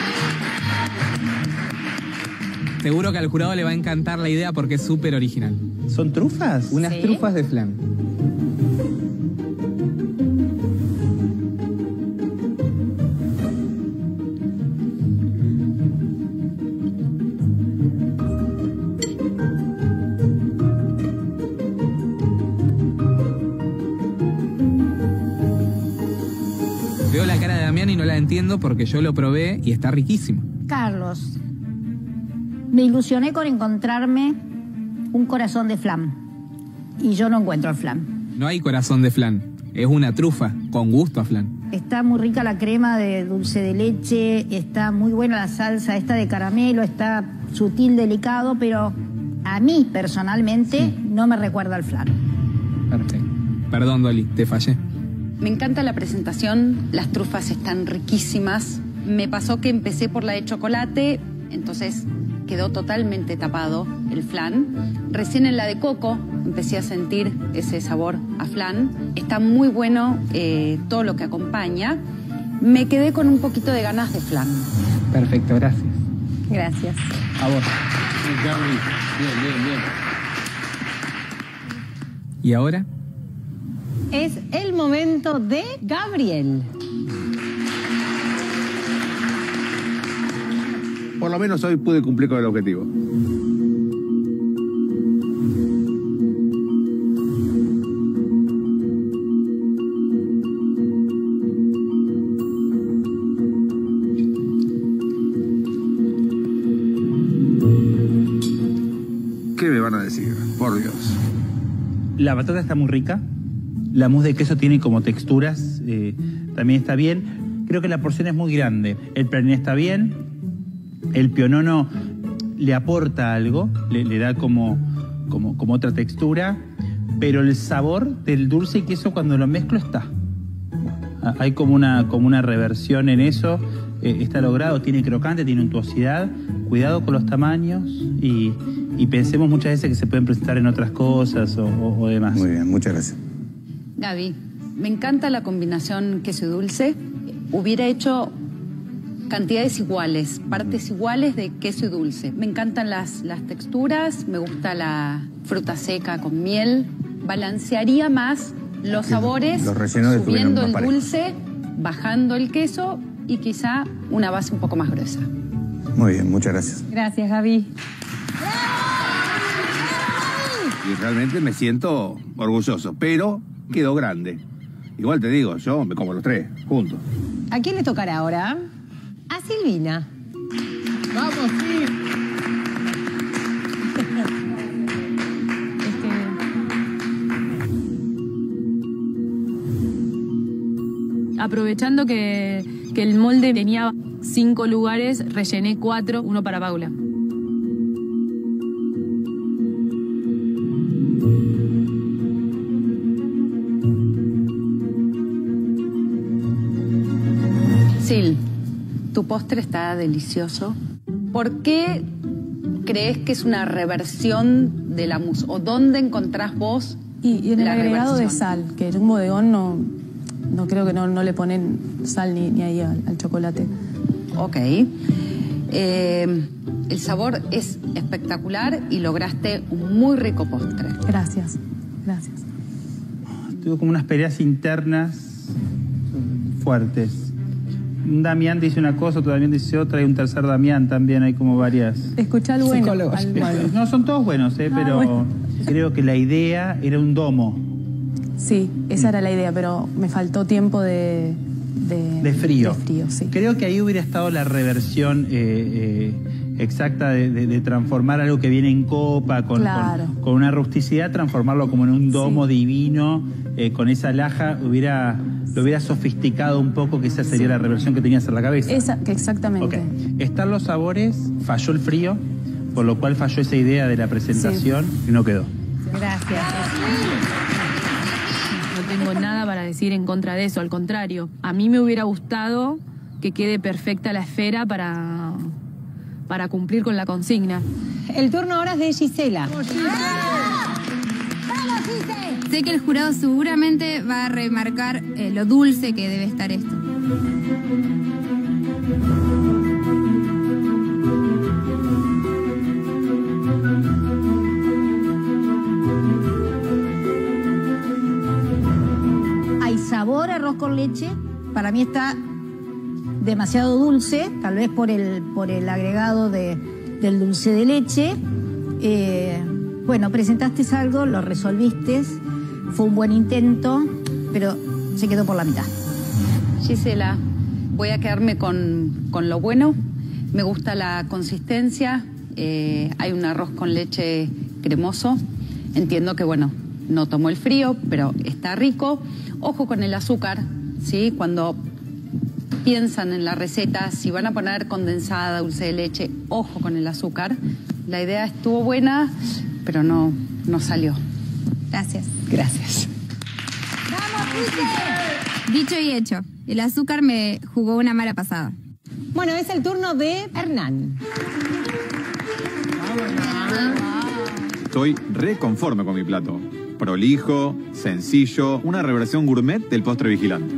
[SPEAKER 20] Seguro que al jurado le va a encantar la idea porque es súper original.
[SPEAKER 12] ¿Son trufas?
[SPEAKER 10] Unas
[SPEAKER 4] Sí.
[SPEAKER 10] trufas de flan.
[SPEAKER 20] Veo la cara de Damián y no la entiendo porque yo lo probé y está riquísimo.
[SPEAKER 7] Carlos, me ilusioné con encontrarme un corazón de flan. Y yo no encuentro el flan.
[SPEAKER 20] No hay corazón de flan. Es una trufa, con gusto a flan.
[SPEAKER 7] Está muy rica la crema de dulce de leche, está muy buena la salsa esta de caramelo, está sutil, delicado, pero a mí personalmente sí. no me recuerda al flan.
[SPEAKER 20] Perfecto. Perdón, Dolly, te fallé.
[SPEAKER 8] Me encanta la presentación, las trufas están riquísimas. Me pasó que empecé por la de chocolate, entonces quedó totalmente tapado el flan. Recién en la de coco empecé a sentir ese sabor a flan. Está muy bueno eh, todo lo que acompaña. Me quedé con un poquito de ganas de flan.
[SPEAKER 20] Perfecto, gracias.
[SPEAKER 4] Gracias.
[SPEAKER 20] A vos.
[SPEAKER 15] Bien, bien, bien.
[SPEAKER 20] ¿Y ahora?
[SPEAKER 4] Es el momento de Gabriel.
[SPEAKER 15] Por lo menos hoy pude cumplir con el objetivo. ¿Qué me van a decir? Por Dios.
[SPEAKER 12] La batata está muy rica. La mousse de queso tiene como texturas. Eh, también está bien. Creo que la porción es muy grande. El praline está bien. El pionono le aporta algo. Le, le da como, como, como otra textura. Pero el sabor del dulce y queso cuando lo mezclo está. Ah, hay como una, como una reversión en eso. Eh, está logrado. Tiene crocante, tiene untuosidad. Cuidado con los tamaños y, y pensemos muchas veces que se pueden presentar en otras cosas o, o, o demás.
[SPEAKER 11] Muy bien, muchas gracias.
[SPEAKER 8] Gaby, me encanta la combinación queso y dulce. Hubiera hecho cantidades iguales, partes iguales de queso y dulce. Me encantan las, las texturas, me gusta la fruta seca con miel. Balancearía más los sabores,
[SPEAKER 11] los rellenos
[SPEAKER 8] subiendo el
[SPEAKER 11] parejo.
[SPEAKER 8] dulce, bajando el queso y quizá una base un poco más gruesa.
[SPEAKER 11] Muy bien, muchas gracias.
[SPEAKER 4] Gracias, Gaby.
[SPEAKER 15] Y realmente me siento orgulloso, pero quedó grande. Igual te digo, yo me como los tres, juntos.
[SPEAKER 4] ¿A quién le tocará ahora? A Silvina.
[SPEAKER 1] ¡Vamos, sí!
[SPEAKER 16] Aprovechando que, que el molde tenía cinco lugares, rellené cuatro, uno para Paula.
[SPEAKER 8] Sil, tu postre está delicioso. ¿Por qué crees que es una reversión de la mousse? ¿O dónde encontrás vos
[SPEAKER 17] Y, y en el
[SPEAKER 8] la
[SPEAKER 17] agregado de
[SPEAKER 8] reversión?
[SPEAKER 17] sal, que en un bodegón no, no creo que no, no le ponen sal ni, ni ahí al, al chocolate.
[SPEAKER 8] Ok. Eh, el sabor es espectacular y lograste un muy rico postre.
[SPEAKER 17] Gracias, gracias.
[SPEAKER 12] Tuve como unas peleas internas fuertes. Un Damián dice una cosa, otro Damián dice otra, y un tercer Damián también, hay como varias...
[SPEAKER 17] Escucha al bueno, al malo.
[SPEAKER 12] No, son todos buenos, ¿eh?
[SPEAKER 17] Ah,
[SPEAKER 12] pero
[SPEAKER 17] bueno.
[SPEAKER 12] creo que la idea era un domo.
[SPEAKER 17] Sí, esa era la idea, pero me faltó tiempo de... De,
[SPEAKER 12] De frío.
[SPEAKER 17] De frío, sí.
[SPEAKER 12] Creo que ahí hubiera estado la reversión eh, eh, exacta de, de- de transformar algo que viene en copa, con,
[SPEAKER 17] Claro.
[SPEAKER 12] con, con una rusticidad, transformarlo como en un domo divino, eh, con esa laja, hubiera, lo hubiera sofisticado un poco, que esa sería
[SPEAKER 17] Sí.
[SPEAKER 12] la reversión que tenías en la cabeza.
[SPEAKER 17] Esa, que exactamente.
[SPEAKER 12] Ok. Están los sabores, falló el frío, por lo cual falló esa idea de la presentación y no quedó.
[SPEAKER 4] Gracias.
[SPEAKER 16] No tengo nada para decir en contra de eso, al contrario. A mí me hubiera gustado que quede perfecta la esfera para, para cumplir con la consigna.
[SPEAKER 4] El turno ahora es de Gisela.
[SPEAKER 2] Sé que el jurado seguramente va a remarcar eh, lo dulce que debe estar esto.
[SPEAKER 7] Hay sabor a arroz con leche. Para mí está demasiado dulce, tal vez por el, por el agregado de, del dulce de leche. Eh, bueno, presentaste algo, lo resolviste, fue un buen intento, pero se quedó por la mitad.
[SPEAKER 8] Gisela, voy a quedarme con, con lo bueno. Me gusta la consistencia. Eh, hay un arroz con leche cremoso. Entiendo que, bueno, no tomó el frío, pero está rico. Ojo con el azúcar, ¿sí? Cuando piensan en la receta, si van a poner condensada, dulce de leche, ojo con el azúcar. La idea estuvo buena, pero no, no salió.
[SPEAKER 2] Gracias.
[SPEAKER 8] Gracias.
[SPEAKER 2] Dicho y hecho, el azúcar me jugó una mala pasada.
[SPEAKER 4] Bueno, es el turno de Hernán.
[SPEAKER 3] Estoy re conforme con mi plato. Prolijo, sencillo, una reversión gourmet del postre vigilante.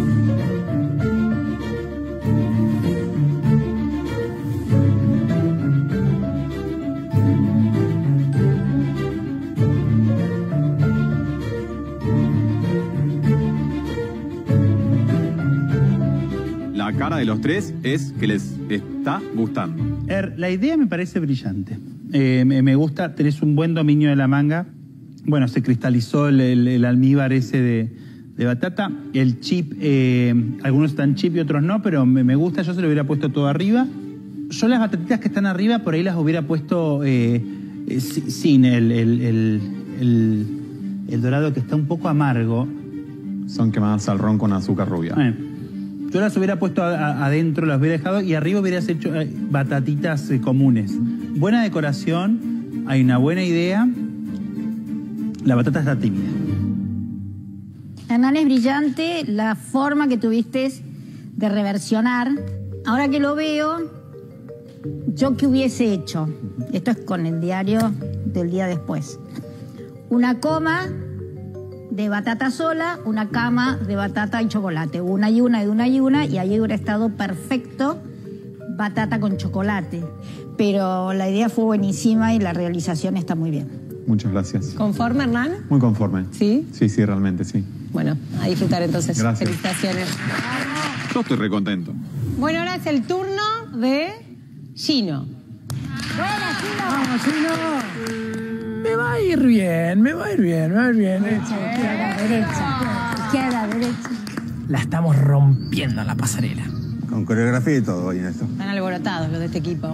[SPEAKER 3] La cara de los tres es que les está gustando.
[SPEAKER 12] Er, la idea me parece brillante. Eh, me, me gusta, tenés un buen dominio de la manga. Bueno, se cristalizó el, el, el almíbar ese de, de batata. El chip, eh, algunos están chip y otros no, pero me, me gusta. Yo se lo hubiera puesto todo arriba. Yo las batatitas que están arriba, por ahí las hubiera puesto eh, eh, sin el, el, el, el, el dorado, que está un poco amargo.
[SPEAKER 3] Son quemadas al ron con azúcar rubia.
[SPEAKER 12] Eh. Yo las hubiera puesto a, a, adentro, las hubiera dejado y arriba hubieras hecho eh, batatitas eh, comunes. Buena decoración, hay una buena idea. La batata está tímida.
[SPEAKER 7] Hernán, es brillante la forma que tuviste de reversionar. Ahora que lo veo, ¿yo qué hubiese hecho? Esto es con el diario del día después. Una coma de batata sola, una cama de batata y chocolate. Una y una y una y una, y ahí hubiera estado perfecto batata con chocolate. Pero la idea fue buenísima y la realización está muy bien.
[SPEAKER 3] Muchas gracias.
[SPEAKER 4] ¿Conforme, Hernán?
[SPEAKER 3] Muy conforme.
[SPEAKER 4] ¿Sí?
[SPEAKER 3] Sí, sí, realmente, sí.
[SPEAKER 4] Bueno, a disfrutar entonces.
[SPEAKER 3] Gracias.
[SPEAKER 4] Felicitaciones.
[SPEAKER 3] Yo estoy re contento.
[SPEAKER 4] Bueno, ahora es el turno de Gino.
[SPEAKER 1] ¡Vamos, Gino! Me va a ir bien, me va a ir bien, me va a ir bien.
[SPEAKER 7] Derecha, izquierda, derecha. Izquierda, derecha.
[SPEAKER 1] La estamos rompiendo en la pasarela.
[SPEAKER 11] Con coreografía y todo hoy en esto.
[SPEAKER 4] Están alborotados los de este equipo.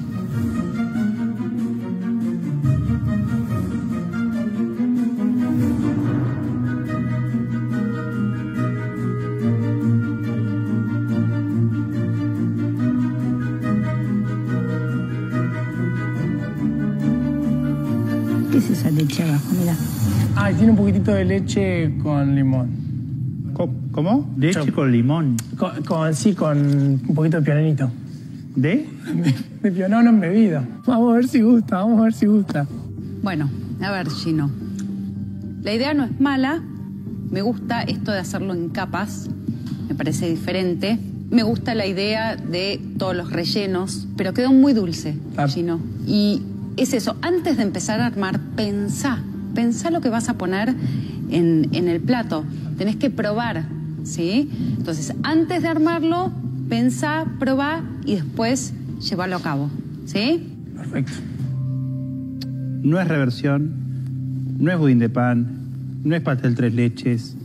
[SPEAKER 7] ¿Qué es esa leche abajo? Mira.
[SPEAKER 1] Ay, tiene un poquitito de leche con limón.
[SPEAKER 12] ¿Cómo? Leche
[SPEAKER 1] Yo-
[SPEAKER 12] con limón.
[SPEAKER 1] Con, con- sí, con un poquito de piononito.
[SPEAKER 12] ¿De?
[SPEAKER 1] De, de pionono embebido. Vamos a ver si gusta, vamos a ver si gusta.
[SPEAKER 8] Bueno, a ver, Gino. La idea no es mala. Me gusta esto de hacerlo en capas. Me parece diferente. Me gusta la idea de todos los rellenos, pero quedó muy dulce, Gino. Y es eso, antes de empezar a armar, pensá. Pensá lo que vas a poner en, en el plato. Tenés que probar, ¿sí? Entonces, antes de armarlo, pensá, probá y después llevarlo a cabo, ¿sí?
[SPEAKER 1] Perfecto.
[SPEAKER 12] No es reversión, no es budín de pan, no es pastel tres leches.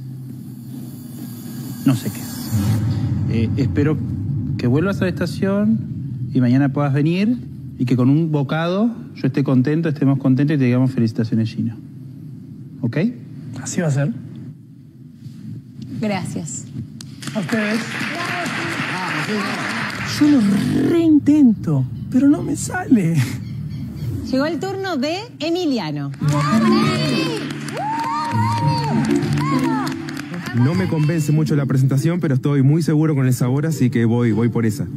[SPEAKER 12] No sé qué es. Eh, espero que vuelvas a la estación y mañana puedas venir y que con un bocado yo esté contento, estemos contentos y te digamos felicitaciones, Gino. ¿Ok?
[SPEAKER 1] Así va a ser.
[SPEAKER 4] Gracias.
[SPEAKER 1] A ustedes. Yo lo reintento, pero no me sale.
[SPEAKER 4] Llegó el turno de Emiliano.
[SPEAKER 14] No me convence mucho la presentación, pero estoy muy seguro con el sabor, así que voy, voy por esa.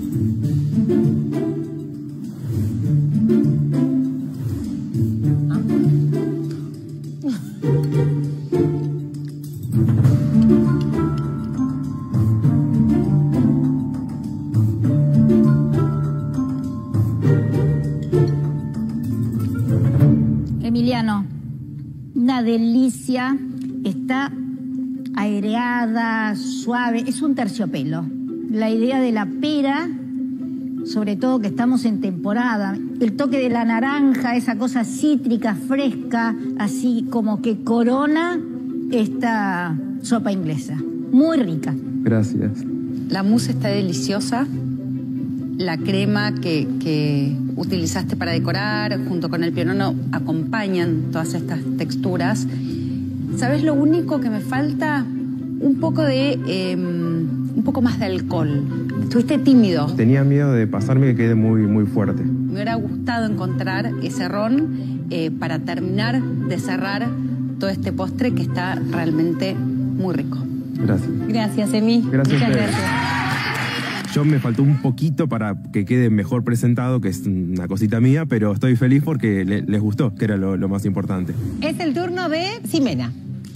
[SPEAKER 7] Emiliano, una delicia. Está aireada, suave. Es un terciopelo. La idea de la pera, sobre todo que estamos en temporada. El toque de la naranja, esa cosa cítrica, fresca, así como que corona esta sopa inglesa. Muy rica.
[SPEAKER 14] Gracias.
[SPEAKER 8] La mousse está deliciosa. La crema que, que utilizaste para decorar junto con el pionono acompañan todas estas texturas. ¿Sabes lo único que me falta? Un poco de... Eh, un poco más de alcohol. Estuviste tímido.
[SPEAKER 14] Tenía miedo de pasarme que quede muy, muy fuerte.
[SPEAKER 8] Me hubiera gustado encontrar ese ron eh, para terminar de cerrar todo este postre que está realmente muy rico.
[SPEAKER 14] Gracias.
[SPEAKER 4] Gracias, Emi.
[SPEAKER 14] Gracias a
[SPEAKER 4] Muchas
[SPEAKER 14] ustedes.
[SPEAKER 4] gracias.
[SPEAKER 14] Yo me faltó un poquito para que quede mejor presentado, que es una cosita mía, pero estoy feliz porque le- les gustó, que era lo, lo más importante.
[SPEAKER 4] Es el turno de Ximena.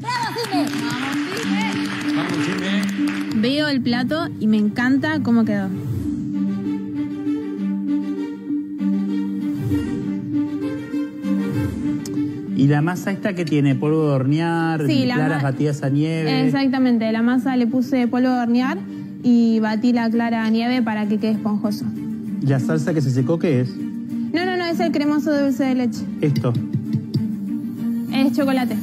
[SPEAKER 9] Veo el plato y me encanta cómo quedó.
[SPEAKER 12] ¿Y la masa esta que tiene? ¿Polvo de hornear?
[SPEAKER 9] Sí, la
[SPEAKER 12] ¿Claras
[SPEAKER 9] ma-
[SPEAKER 12] batidas a nieve?
[SPEAKER 9] Exactamente, la masa le puse polvo de hornear y batí la clara a nieve para que quede esponjoso.
[SPEAKER 12] ¿Y la salsa que se secó qué es?
[SPEAKER 9] No, no, no, es el cremoso de dulce de leche.
[SPEAKER 12] Esto.
[SPEAKER 9] Es chocolate.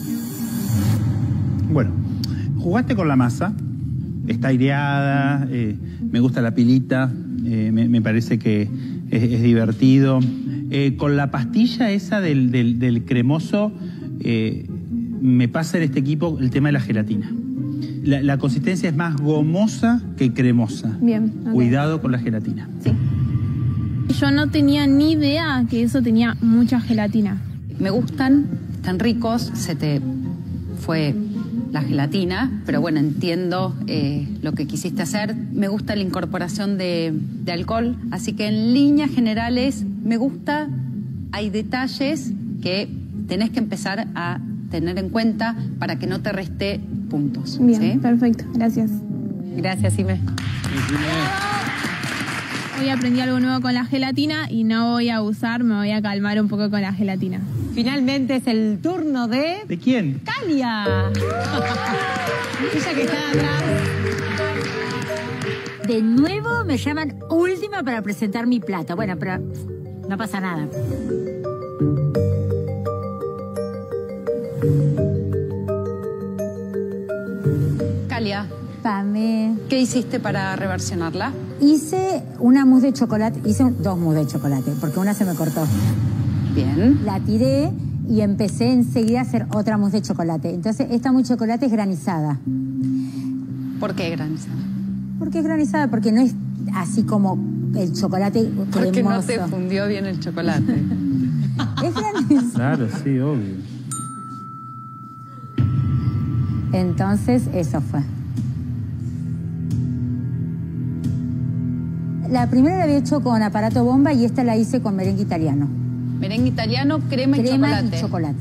[SPEAKER 12] Bueno, jugaste con la masa, está aireada, eh, me gusta la pilita, eh, me, me parece que es, es divertido. Eh, con la pastilla esa del, del- del cremoso, eh, me pasa en este equipo el tema de la gelatina. La, la consistencia es más gomosa que cremosa.
[SPEAKER 9] Bien. ok.
[SPEAKER 12] Cuidado con la gelatina.
[SPEAKER 9] Yo no tenía ni idea que eso tenía mucha gelatina.
[SPEAKER 8] Me gustan, están ricos, se te fue la gelatina, pero bueno, entiendo eh, lo que quisiste hacer. Me gusta la incorporación de, de alcohol, así que en líneas generales me gusta. Hay detalles que tenés que empezar a tener en cuenta para que no te reste puntos.
[SPEAKER 9] Bien,
[SPEAKER 8] ¿sí?
[SPEAKER 9] perfecto, gracias.
[SPEAKER 4] Gracias, Ime.
[SPEAKER 9] Hoy aprendí algo nuevo con la gelatina y no voy a abusar, me voy a calmar un poco con la gelatina.
[SPEAKER 4] Finalmente es el turno de...
[SPEAKER 12] ¿De quién?
[SPEAKER 4] Calia. Ella que está atrás.
[SPEAKER 5] De nuevo me llaman última para presentar mi plato. Bueno, pero no pasa nada.
[SPEAKER 8] Calia,
[SPEAKER 5] Pame.
[SPEAKER 8] ¿qué hiciste para reversionarla?
[SPEAKER 5] Hice una mousse de chocolate, hice un- dos mousse de chocolate, porque una se me cortó.
[SPEAKER 8] Bien.
[SPEAKER 5] La tiré y empecé enseguida a hacer otra mousse de chocolate. Entonces, esta mousse de chocolate es granizada.
[SPEAKER 8] ¿Por qué granizada?
[SPEAKER 5] ¿Por qué es granizada? Porque no es así como el chocolate cremoso.
[SPEAKER 8] Porque no te fundió bien el chocolate.
[SPEAKER 5] Es granizada.
[SPEAKER 12] Claro, sí, obvio.
[SPEAKER 5] Entonces, eso fue. La primera la había hecho con aparato bomba y esta la hice con merengue italiano.
[SPEAKER 8] Merengue italiano, crema, y
[SPEAKER 5] Crema
[SPEAKER 8] chocolate.
[SPEAKER 5] y chocolate.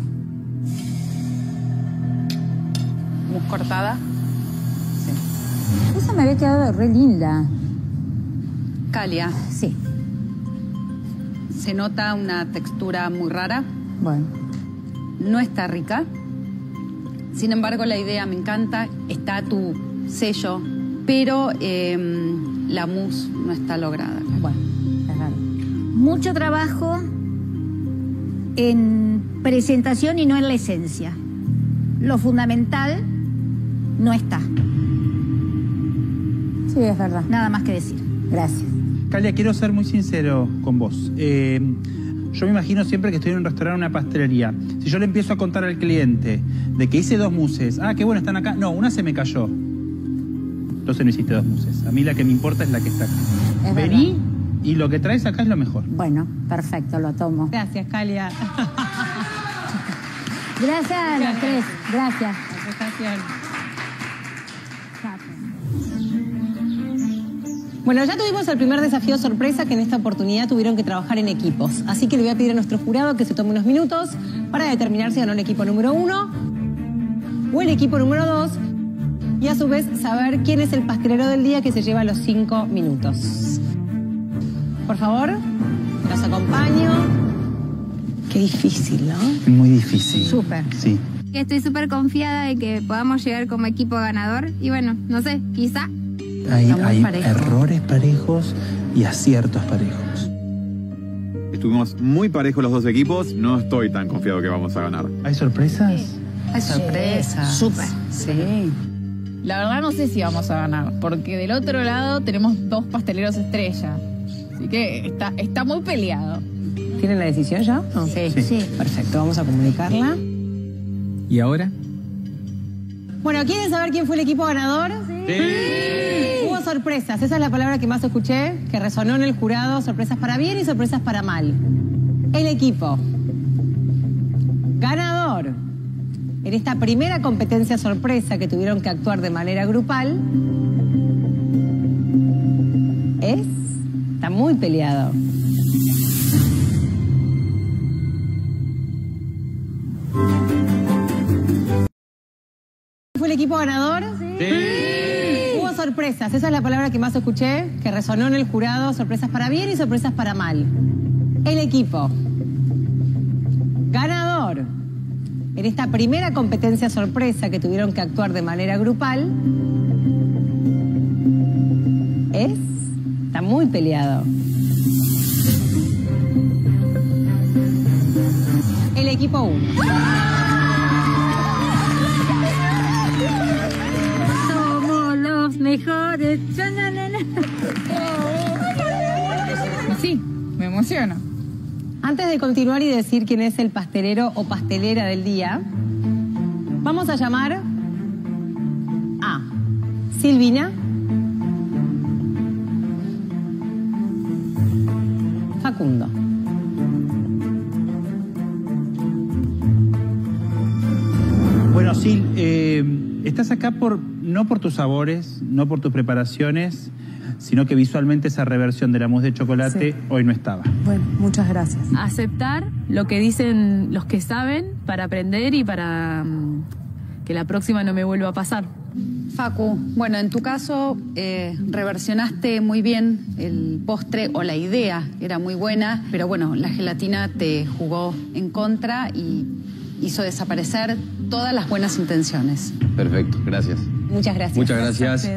[SPEAKER 8] Mousse cortada.
[SPEAKER 5] Esa me había quedado re linda.
[SPEAKER 8] Calia.
[SPEAKER 5] Sí.
[SPEAKER 8] Se nota una textura muy rara.
[SPEAKER 5] Bueno.
[SPEAKER 8] No está rica. Sin embargo, la idea me encanta. Está tu sello, pero eh, la mousse no está lograda.
[SPEAKER 5] Bueno, es raro.
[SPEAKER 7] Mucho trabajo en presentación y no en la esencia. Lo fundamental no está.
[SPEAKER 5] Sí, es verdad.
[SPEAKER 7] Nada más que decir.
[SPEAKER 5] Gracias.
[SPEAKER 12] Calia, quiero ser muy sincero con vos. Eh, yo me imagino siempre que estoy en un restaurante o una pastelería. Si yo le empiezo a contar al cliente de que hice dos mousses, ah, qué bueno, están acá. No, una se me cayó. Entonces no hiciste dos mousses. A mí la que me importa es la que está acá.
[SPEAKER 5] Es
[SPEAKER 12] Vení
[SPEAKER 5] verdad.
[SPEAKER 12] y lo que traes acá es lo mejor.
[SPEAKER 5] Bueno, perfecto, lo tomo.
[SPEAKER 4] Gracias, Calia.
[SPEAKER 5] Gracias a los tres. Gracias.
[SPEAKER 4] Bueno, ya tuvimos el primer desafío sorpresa, que en esta oportunidad tuvieron que trabajar en equipos. Así que le voy a pedir a nuestro jurado que se tome unos minutos para determinar si ganó el equipo número uno o el equipo número dos. Y a su vez saber quién es el pastelero del día que se lleva los cinco minutos. Por favor, los acompaño. Qué difícil, ¿no?
[SPEAKER 12] Muy difícil.
[SPEAKER 2] Súper.
[SPEAKER 12] Sí.
[SPEAKER 2] Estoy súper confiada de que podamos llegar como equipo ganador. Y bueno, no sé, quizá.
[SPEAKER 12] Hay,
[SPEAKER 2] Está muy
[SPEAKER 12] hay
[SPEAKER 2] parejo.
[SPEAKER 12] errores parejos y aciertos parejos.
[SPEAKER 3] Estuvimos muy parejos los dos equipos. No estoy tan confiado que vamos a ganar.
[SPEAKER 12] ¿Hay sorpresas?
[SPEAKER 8] Hay sorpresas.
[SPEAKER 2] Súper.
[SPEAKER 8] Sí.
[SPEAKER 17] La verdad no sé si vamos a ganar, porque del otro lado tenemos dos pasteleros estrella. Así que está, está muy peleado.
[SPEAKER 4] ¿Tienen la decisión ya? No.
[SPEAKER 17] Sí.
[SPEAKER 4] sí. Perfecto, vamos a comunicarla.
[SPEAKER 20] ¿Y ahora?
[SPEAKER 4] Bueno, ¿quieren saber quién fue el equipo ganador? Sí. Hubo sorpresas, esa es la palabra que más escuché, que resonó en el jurado, sorpresas para bien y sorpresas para mal. El equipo ganador en esta primera competencia sorpresa que tuvieron que actuar de manera grupal es... está muy peleado. ¿Fue el equipo ganador? Sí. Hubo sorpresas, esa es la palabra que más escuché, que resonó en el jurado, sorpresas para bien y sorpresas para mal. El equipo ganador en esta primera competencia sorpresa que tuvieron que actuar de manera grupal es... está muy peleado. El equipo uno.
[SPEAKER 5] Somos los mejores.
[SPEAKER 17] Sí, me emociona.
[SPEAKER 4] Antes de continuar y decir quién es el pastelero o pastelera del día, vamos a llamar a Silvina, Facundo.
[SPEAKER 12] Bueno, Sil, eh, estás acá por, no por tus sabores, no por tus preparaciones, sino que visualmente esa reversión de la mousse de chocolate
[SPEAKER 16] Sí.
[SPEAKER 12] hoy no estaba.
[SPEAKER 16] Bueno, muchas gracias. Aceptar lo que dicen los que saben para aprender y para um, que la próxima no me vuelva a pasar.
[SPEAKER 8] Facu, bueno, en tu caso eh, reversionaste muy bien el postre, o la idea era muy buena, pero bueno, la gelatina te jugó en contra y hizo desaparecer todas las buenas intenciones.
[SPEAKER 18] Perfecto, gracias.
[SPEAKER 4] Muchas gracias.
[SPEAKER 18] Muchas gracias.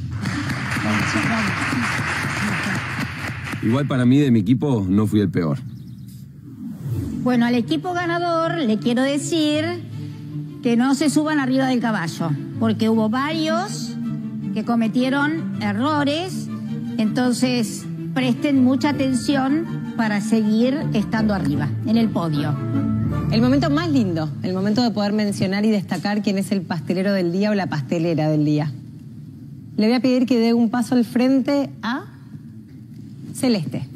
[SPEAKER 18] Igual para mí, de mi equipo, no fui el peor.
[SPEAKER 7] Bueno, al equipo ganador le quiero decir que no se suban arriba del caballo, porque hubo varios que cometieron errores, entonces presten mucha atención para seguir estando arriba, en el podio.
[SPEAKER 4] El momento más lindo, el momento de poder mencionar y destacar quién es el pastelero del día o la pastelera del día. Le voy a pedir que dé un paso al frente a Celeste.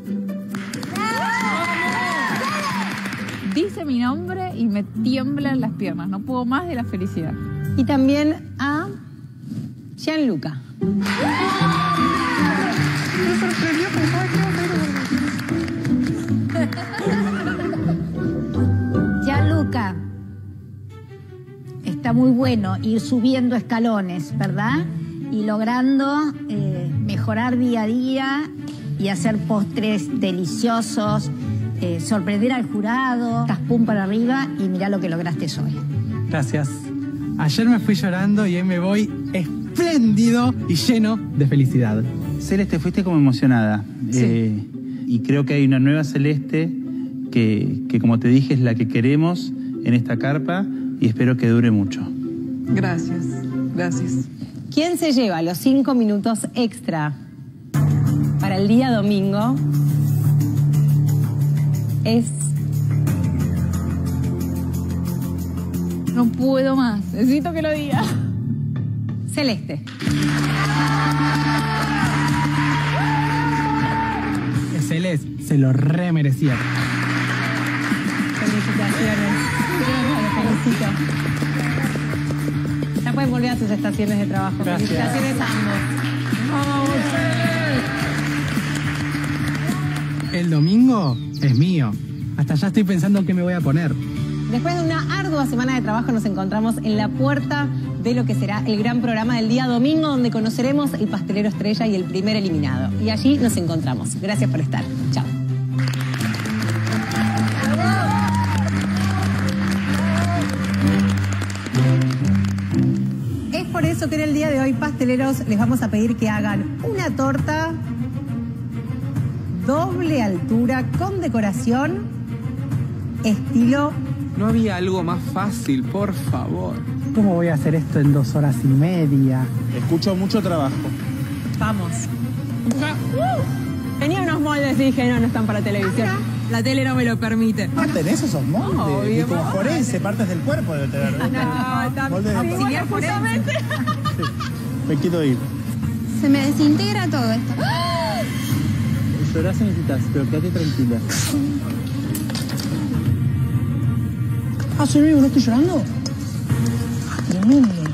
[SPEAKER 17] Dice mi nombre y me tiemblan las piernas. No puedo más de la felicidad.
[SPEAKER 4] Y también a Gianluca.
[SPEAKER 17] Me sorprendió, pensaba que iba a ser...
[SPEAKER 7] Gianluca, está muy bueno ir subiendo escalones, ¿verdad? Y logrando eh, mejorar día a día y hacer postres deliciosos, eh, sorprender al jurado, estás pum para arriba y mirá lo que lograste hoy.
[SPEAKER 6] Gracias. Ayer me fui llorando y hoy me voy espléndido y lleno de felicidad.
[SPEAKER 12] Celeste, fuiste como emocionada.
[SPEAKER 6] Sí.
[SPEAKER 12] Eh, y creo que hay una nueva Celeste que, que, como te dije, es la que queremos en esta carpa y espero que dure mucho.
[SPEAKER 17] Gracias, gracias.
[SPEAKER 4] ¿Quién se lleva los cinco minutos extra para el día domingo? Es...
[SPEAKER 17] No puedo más. Necesito que lo diga.
[SPEAKER 4] Celeste.
[SPEAKER 6] Celeste se lo re merecía.
[SPEAKER 4] Felicitaciones. Felicito. Ya pueden volver a sus estaciones de trabajo.
[SPEAKER 6] Gracias.
[SPEAKER 4] Felicitaciones a ambos. Vamos.
[SPEAKER 6] El domingo es mío. Hasta ya estoy pensando en qué me voy a poner.
[SPEAKER 4] Después de una ardua semana de trabajo nos encontramos en la puerta de lo que será el gran programa del día domingo, donde conoceremos el pastelero estrella y el primer eliminado. Y allí nos encontramos. Gracias por estar. Chao. Es por eso que en el día de hoy, pasteleros, les vamos a pedir que hagan una torta doble altura con decoración estilo...
[SPEAKER 10] No había algo más fácil, por favor.
[SPEAKER 6] ¿Cómo voy a hacer esto en dos horas y media?
[SPEAKER 12] Escucho mucho trabajo.
[SPEAKER 4] Vamos.
[SPEAKER 9] Tenía unos moldes y dije, no, no están para televisión. La tele no me lo permite.
[SPEAKER 12] Ah, ¿tenés esos moldes?
[SPEAKER 9] Obvio,
[SPEAKER 12] Y como
[SPEAKER 9] mamá.
[SPEAKER 12] forense, partes del cuerpo debe tener.
[SPEAKER 9] No,
[SPEAKER 12] Moldes de-
[SPEAKER 9] auxiliar forense.
[SPEAKER 12] Me quiero ir.
[SPEAKER 2] Se me desintegra todo esto.
[SPEAKER 12] Llorás si necesitas, pero quédate tranquila.
[SPEAKER 1] Ah, soy vivo, ¿no estoy llorando? Tremendo.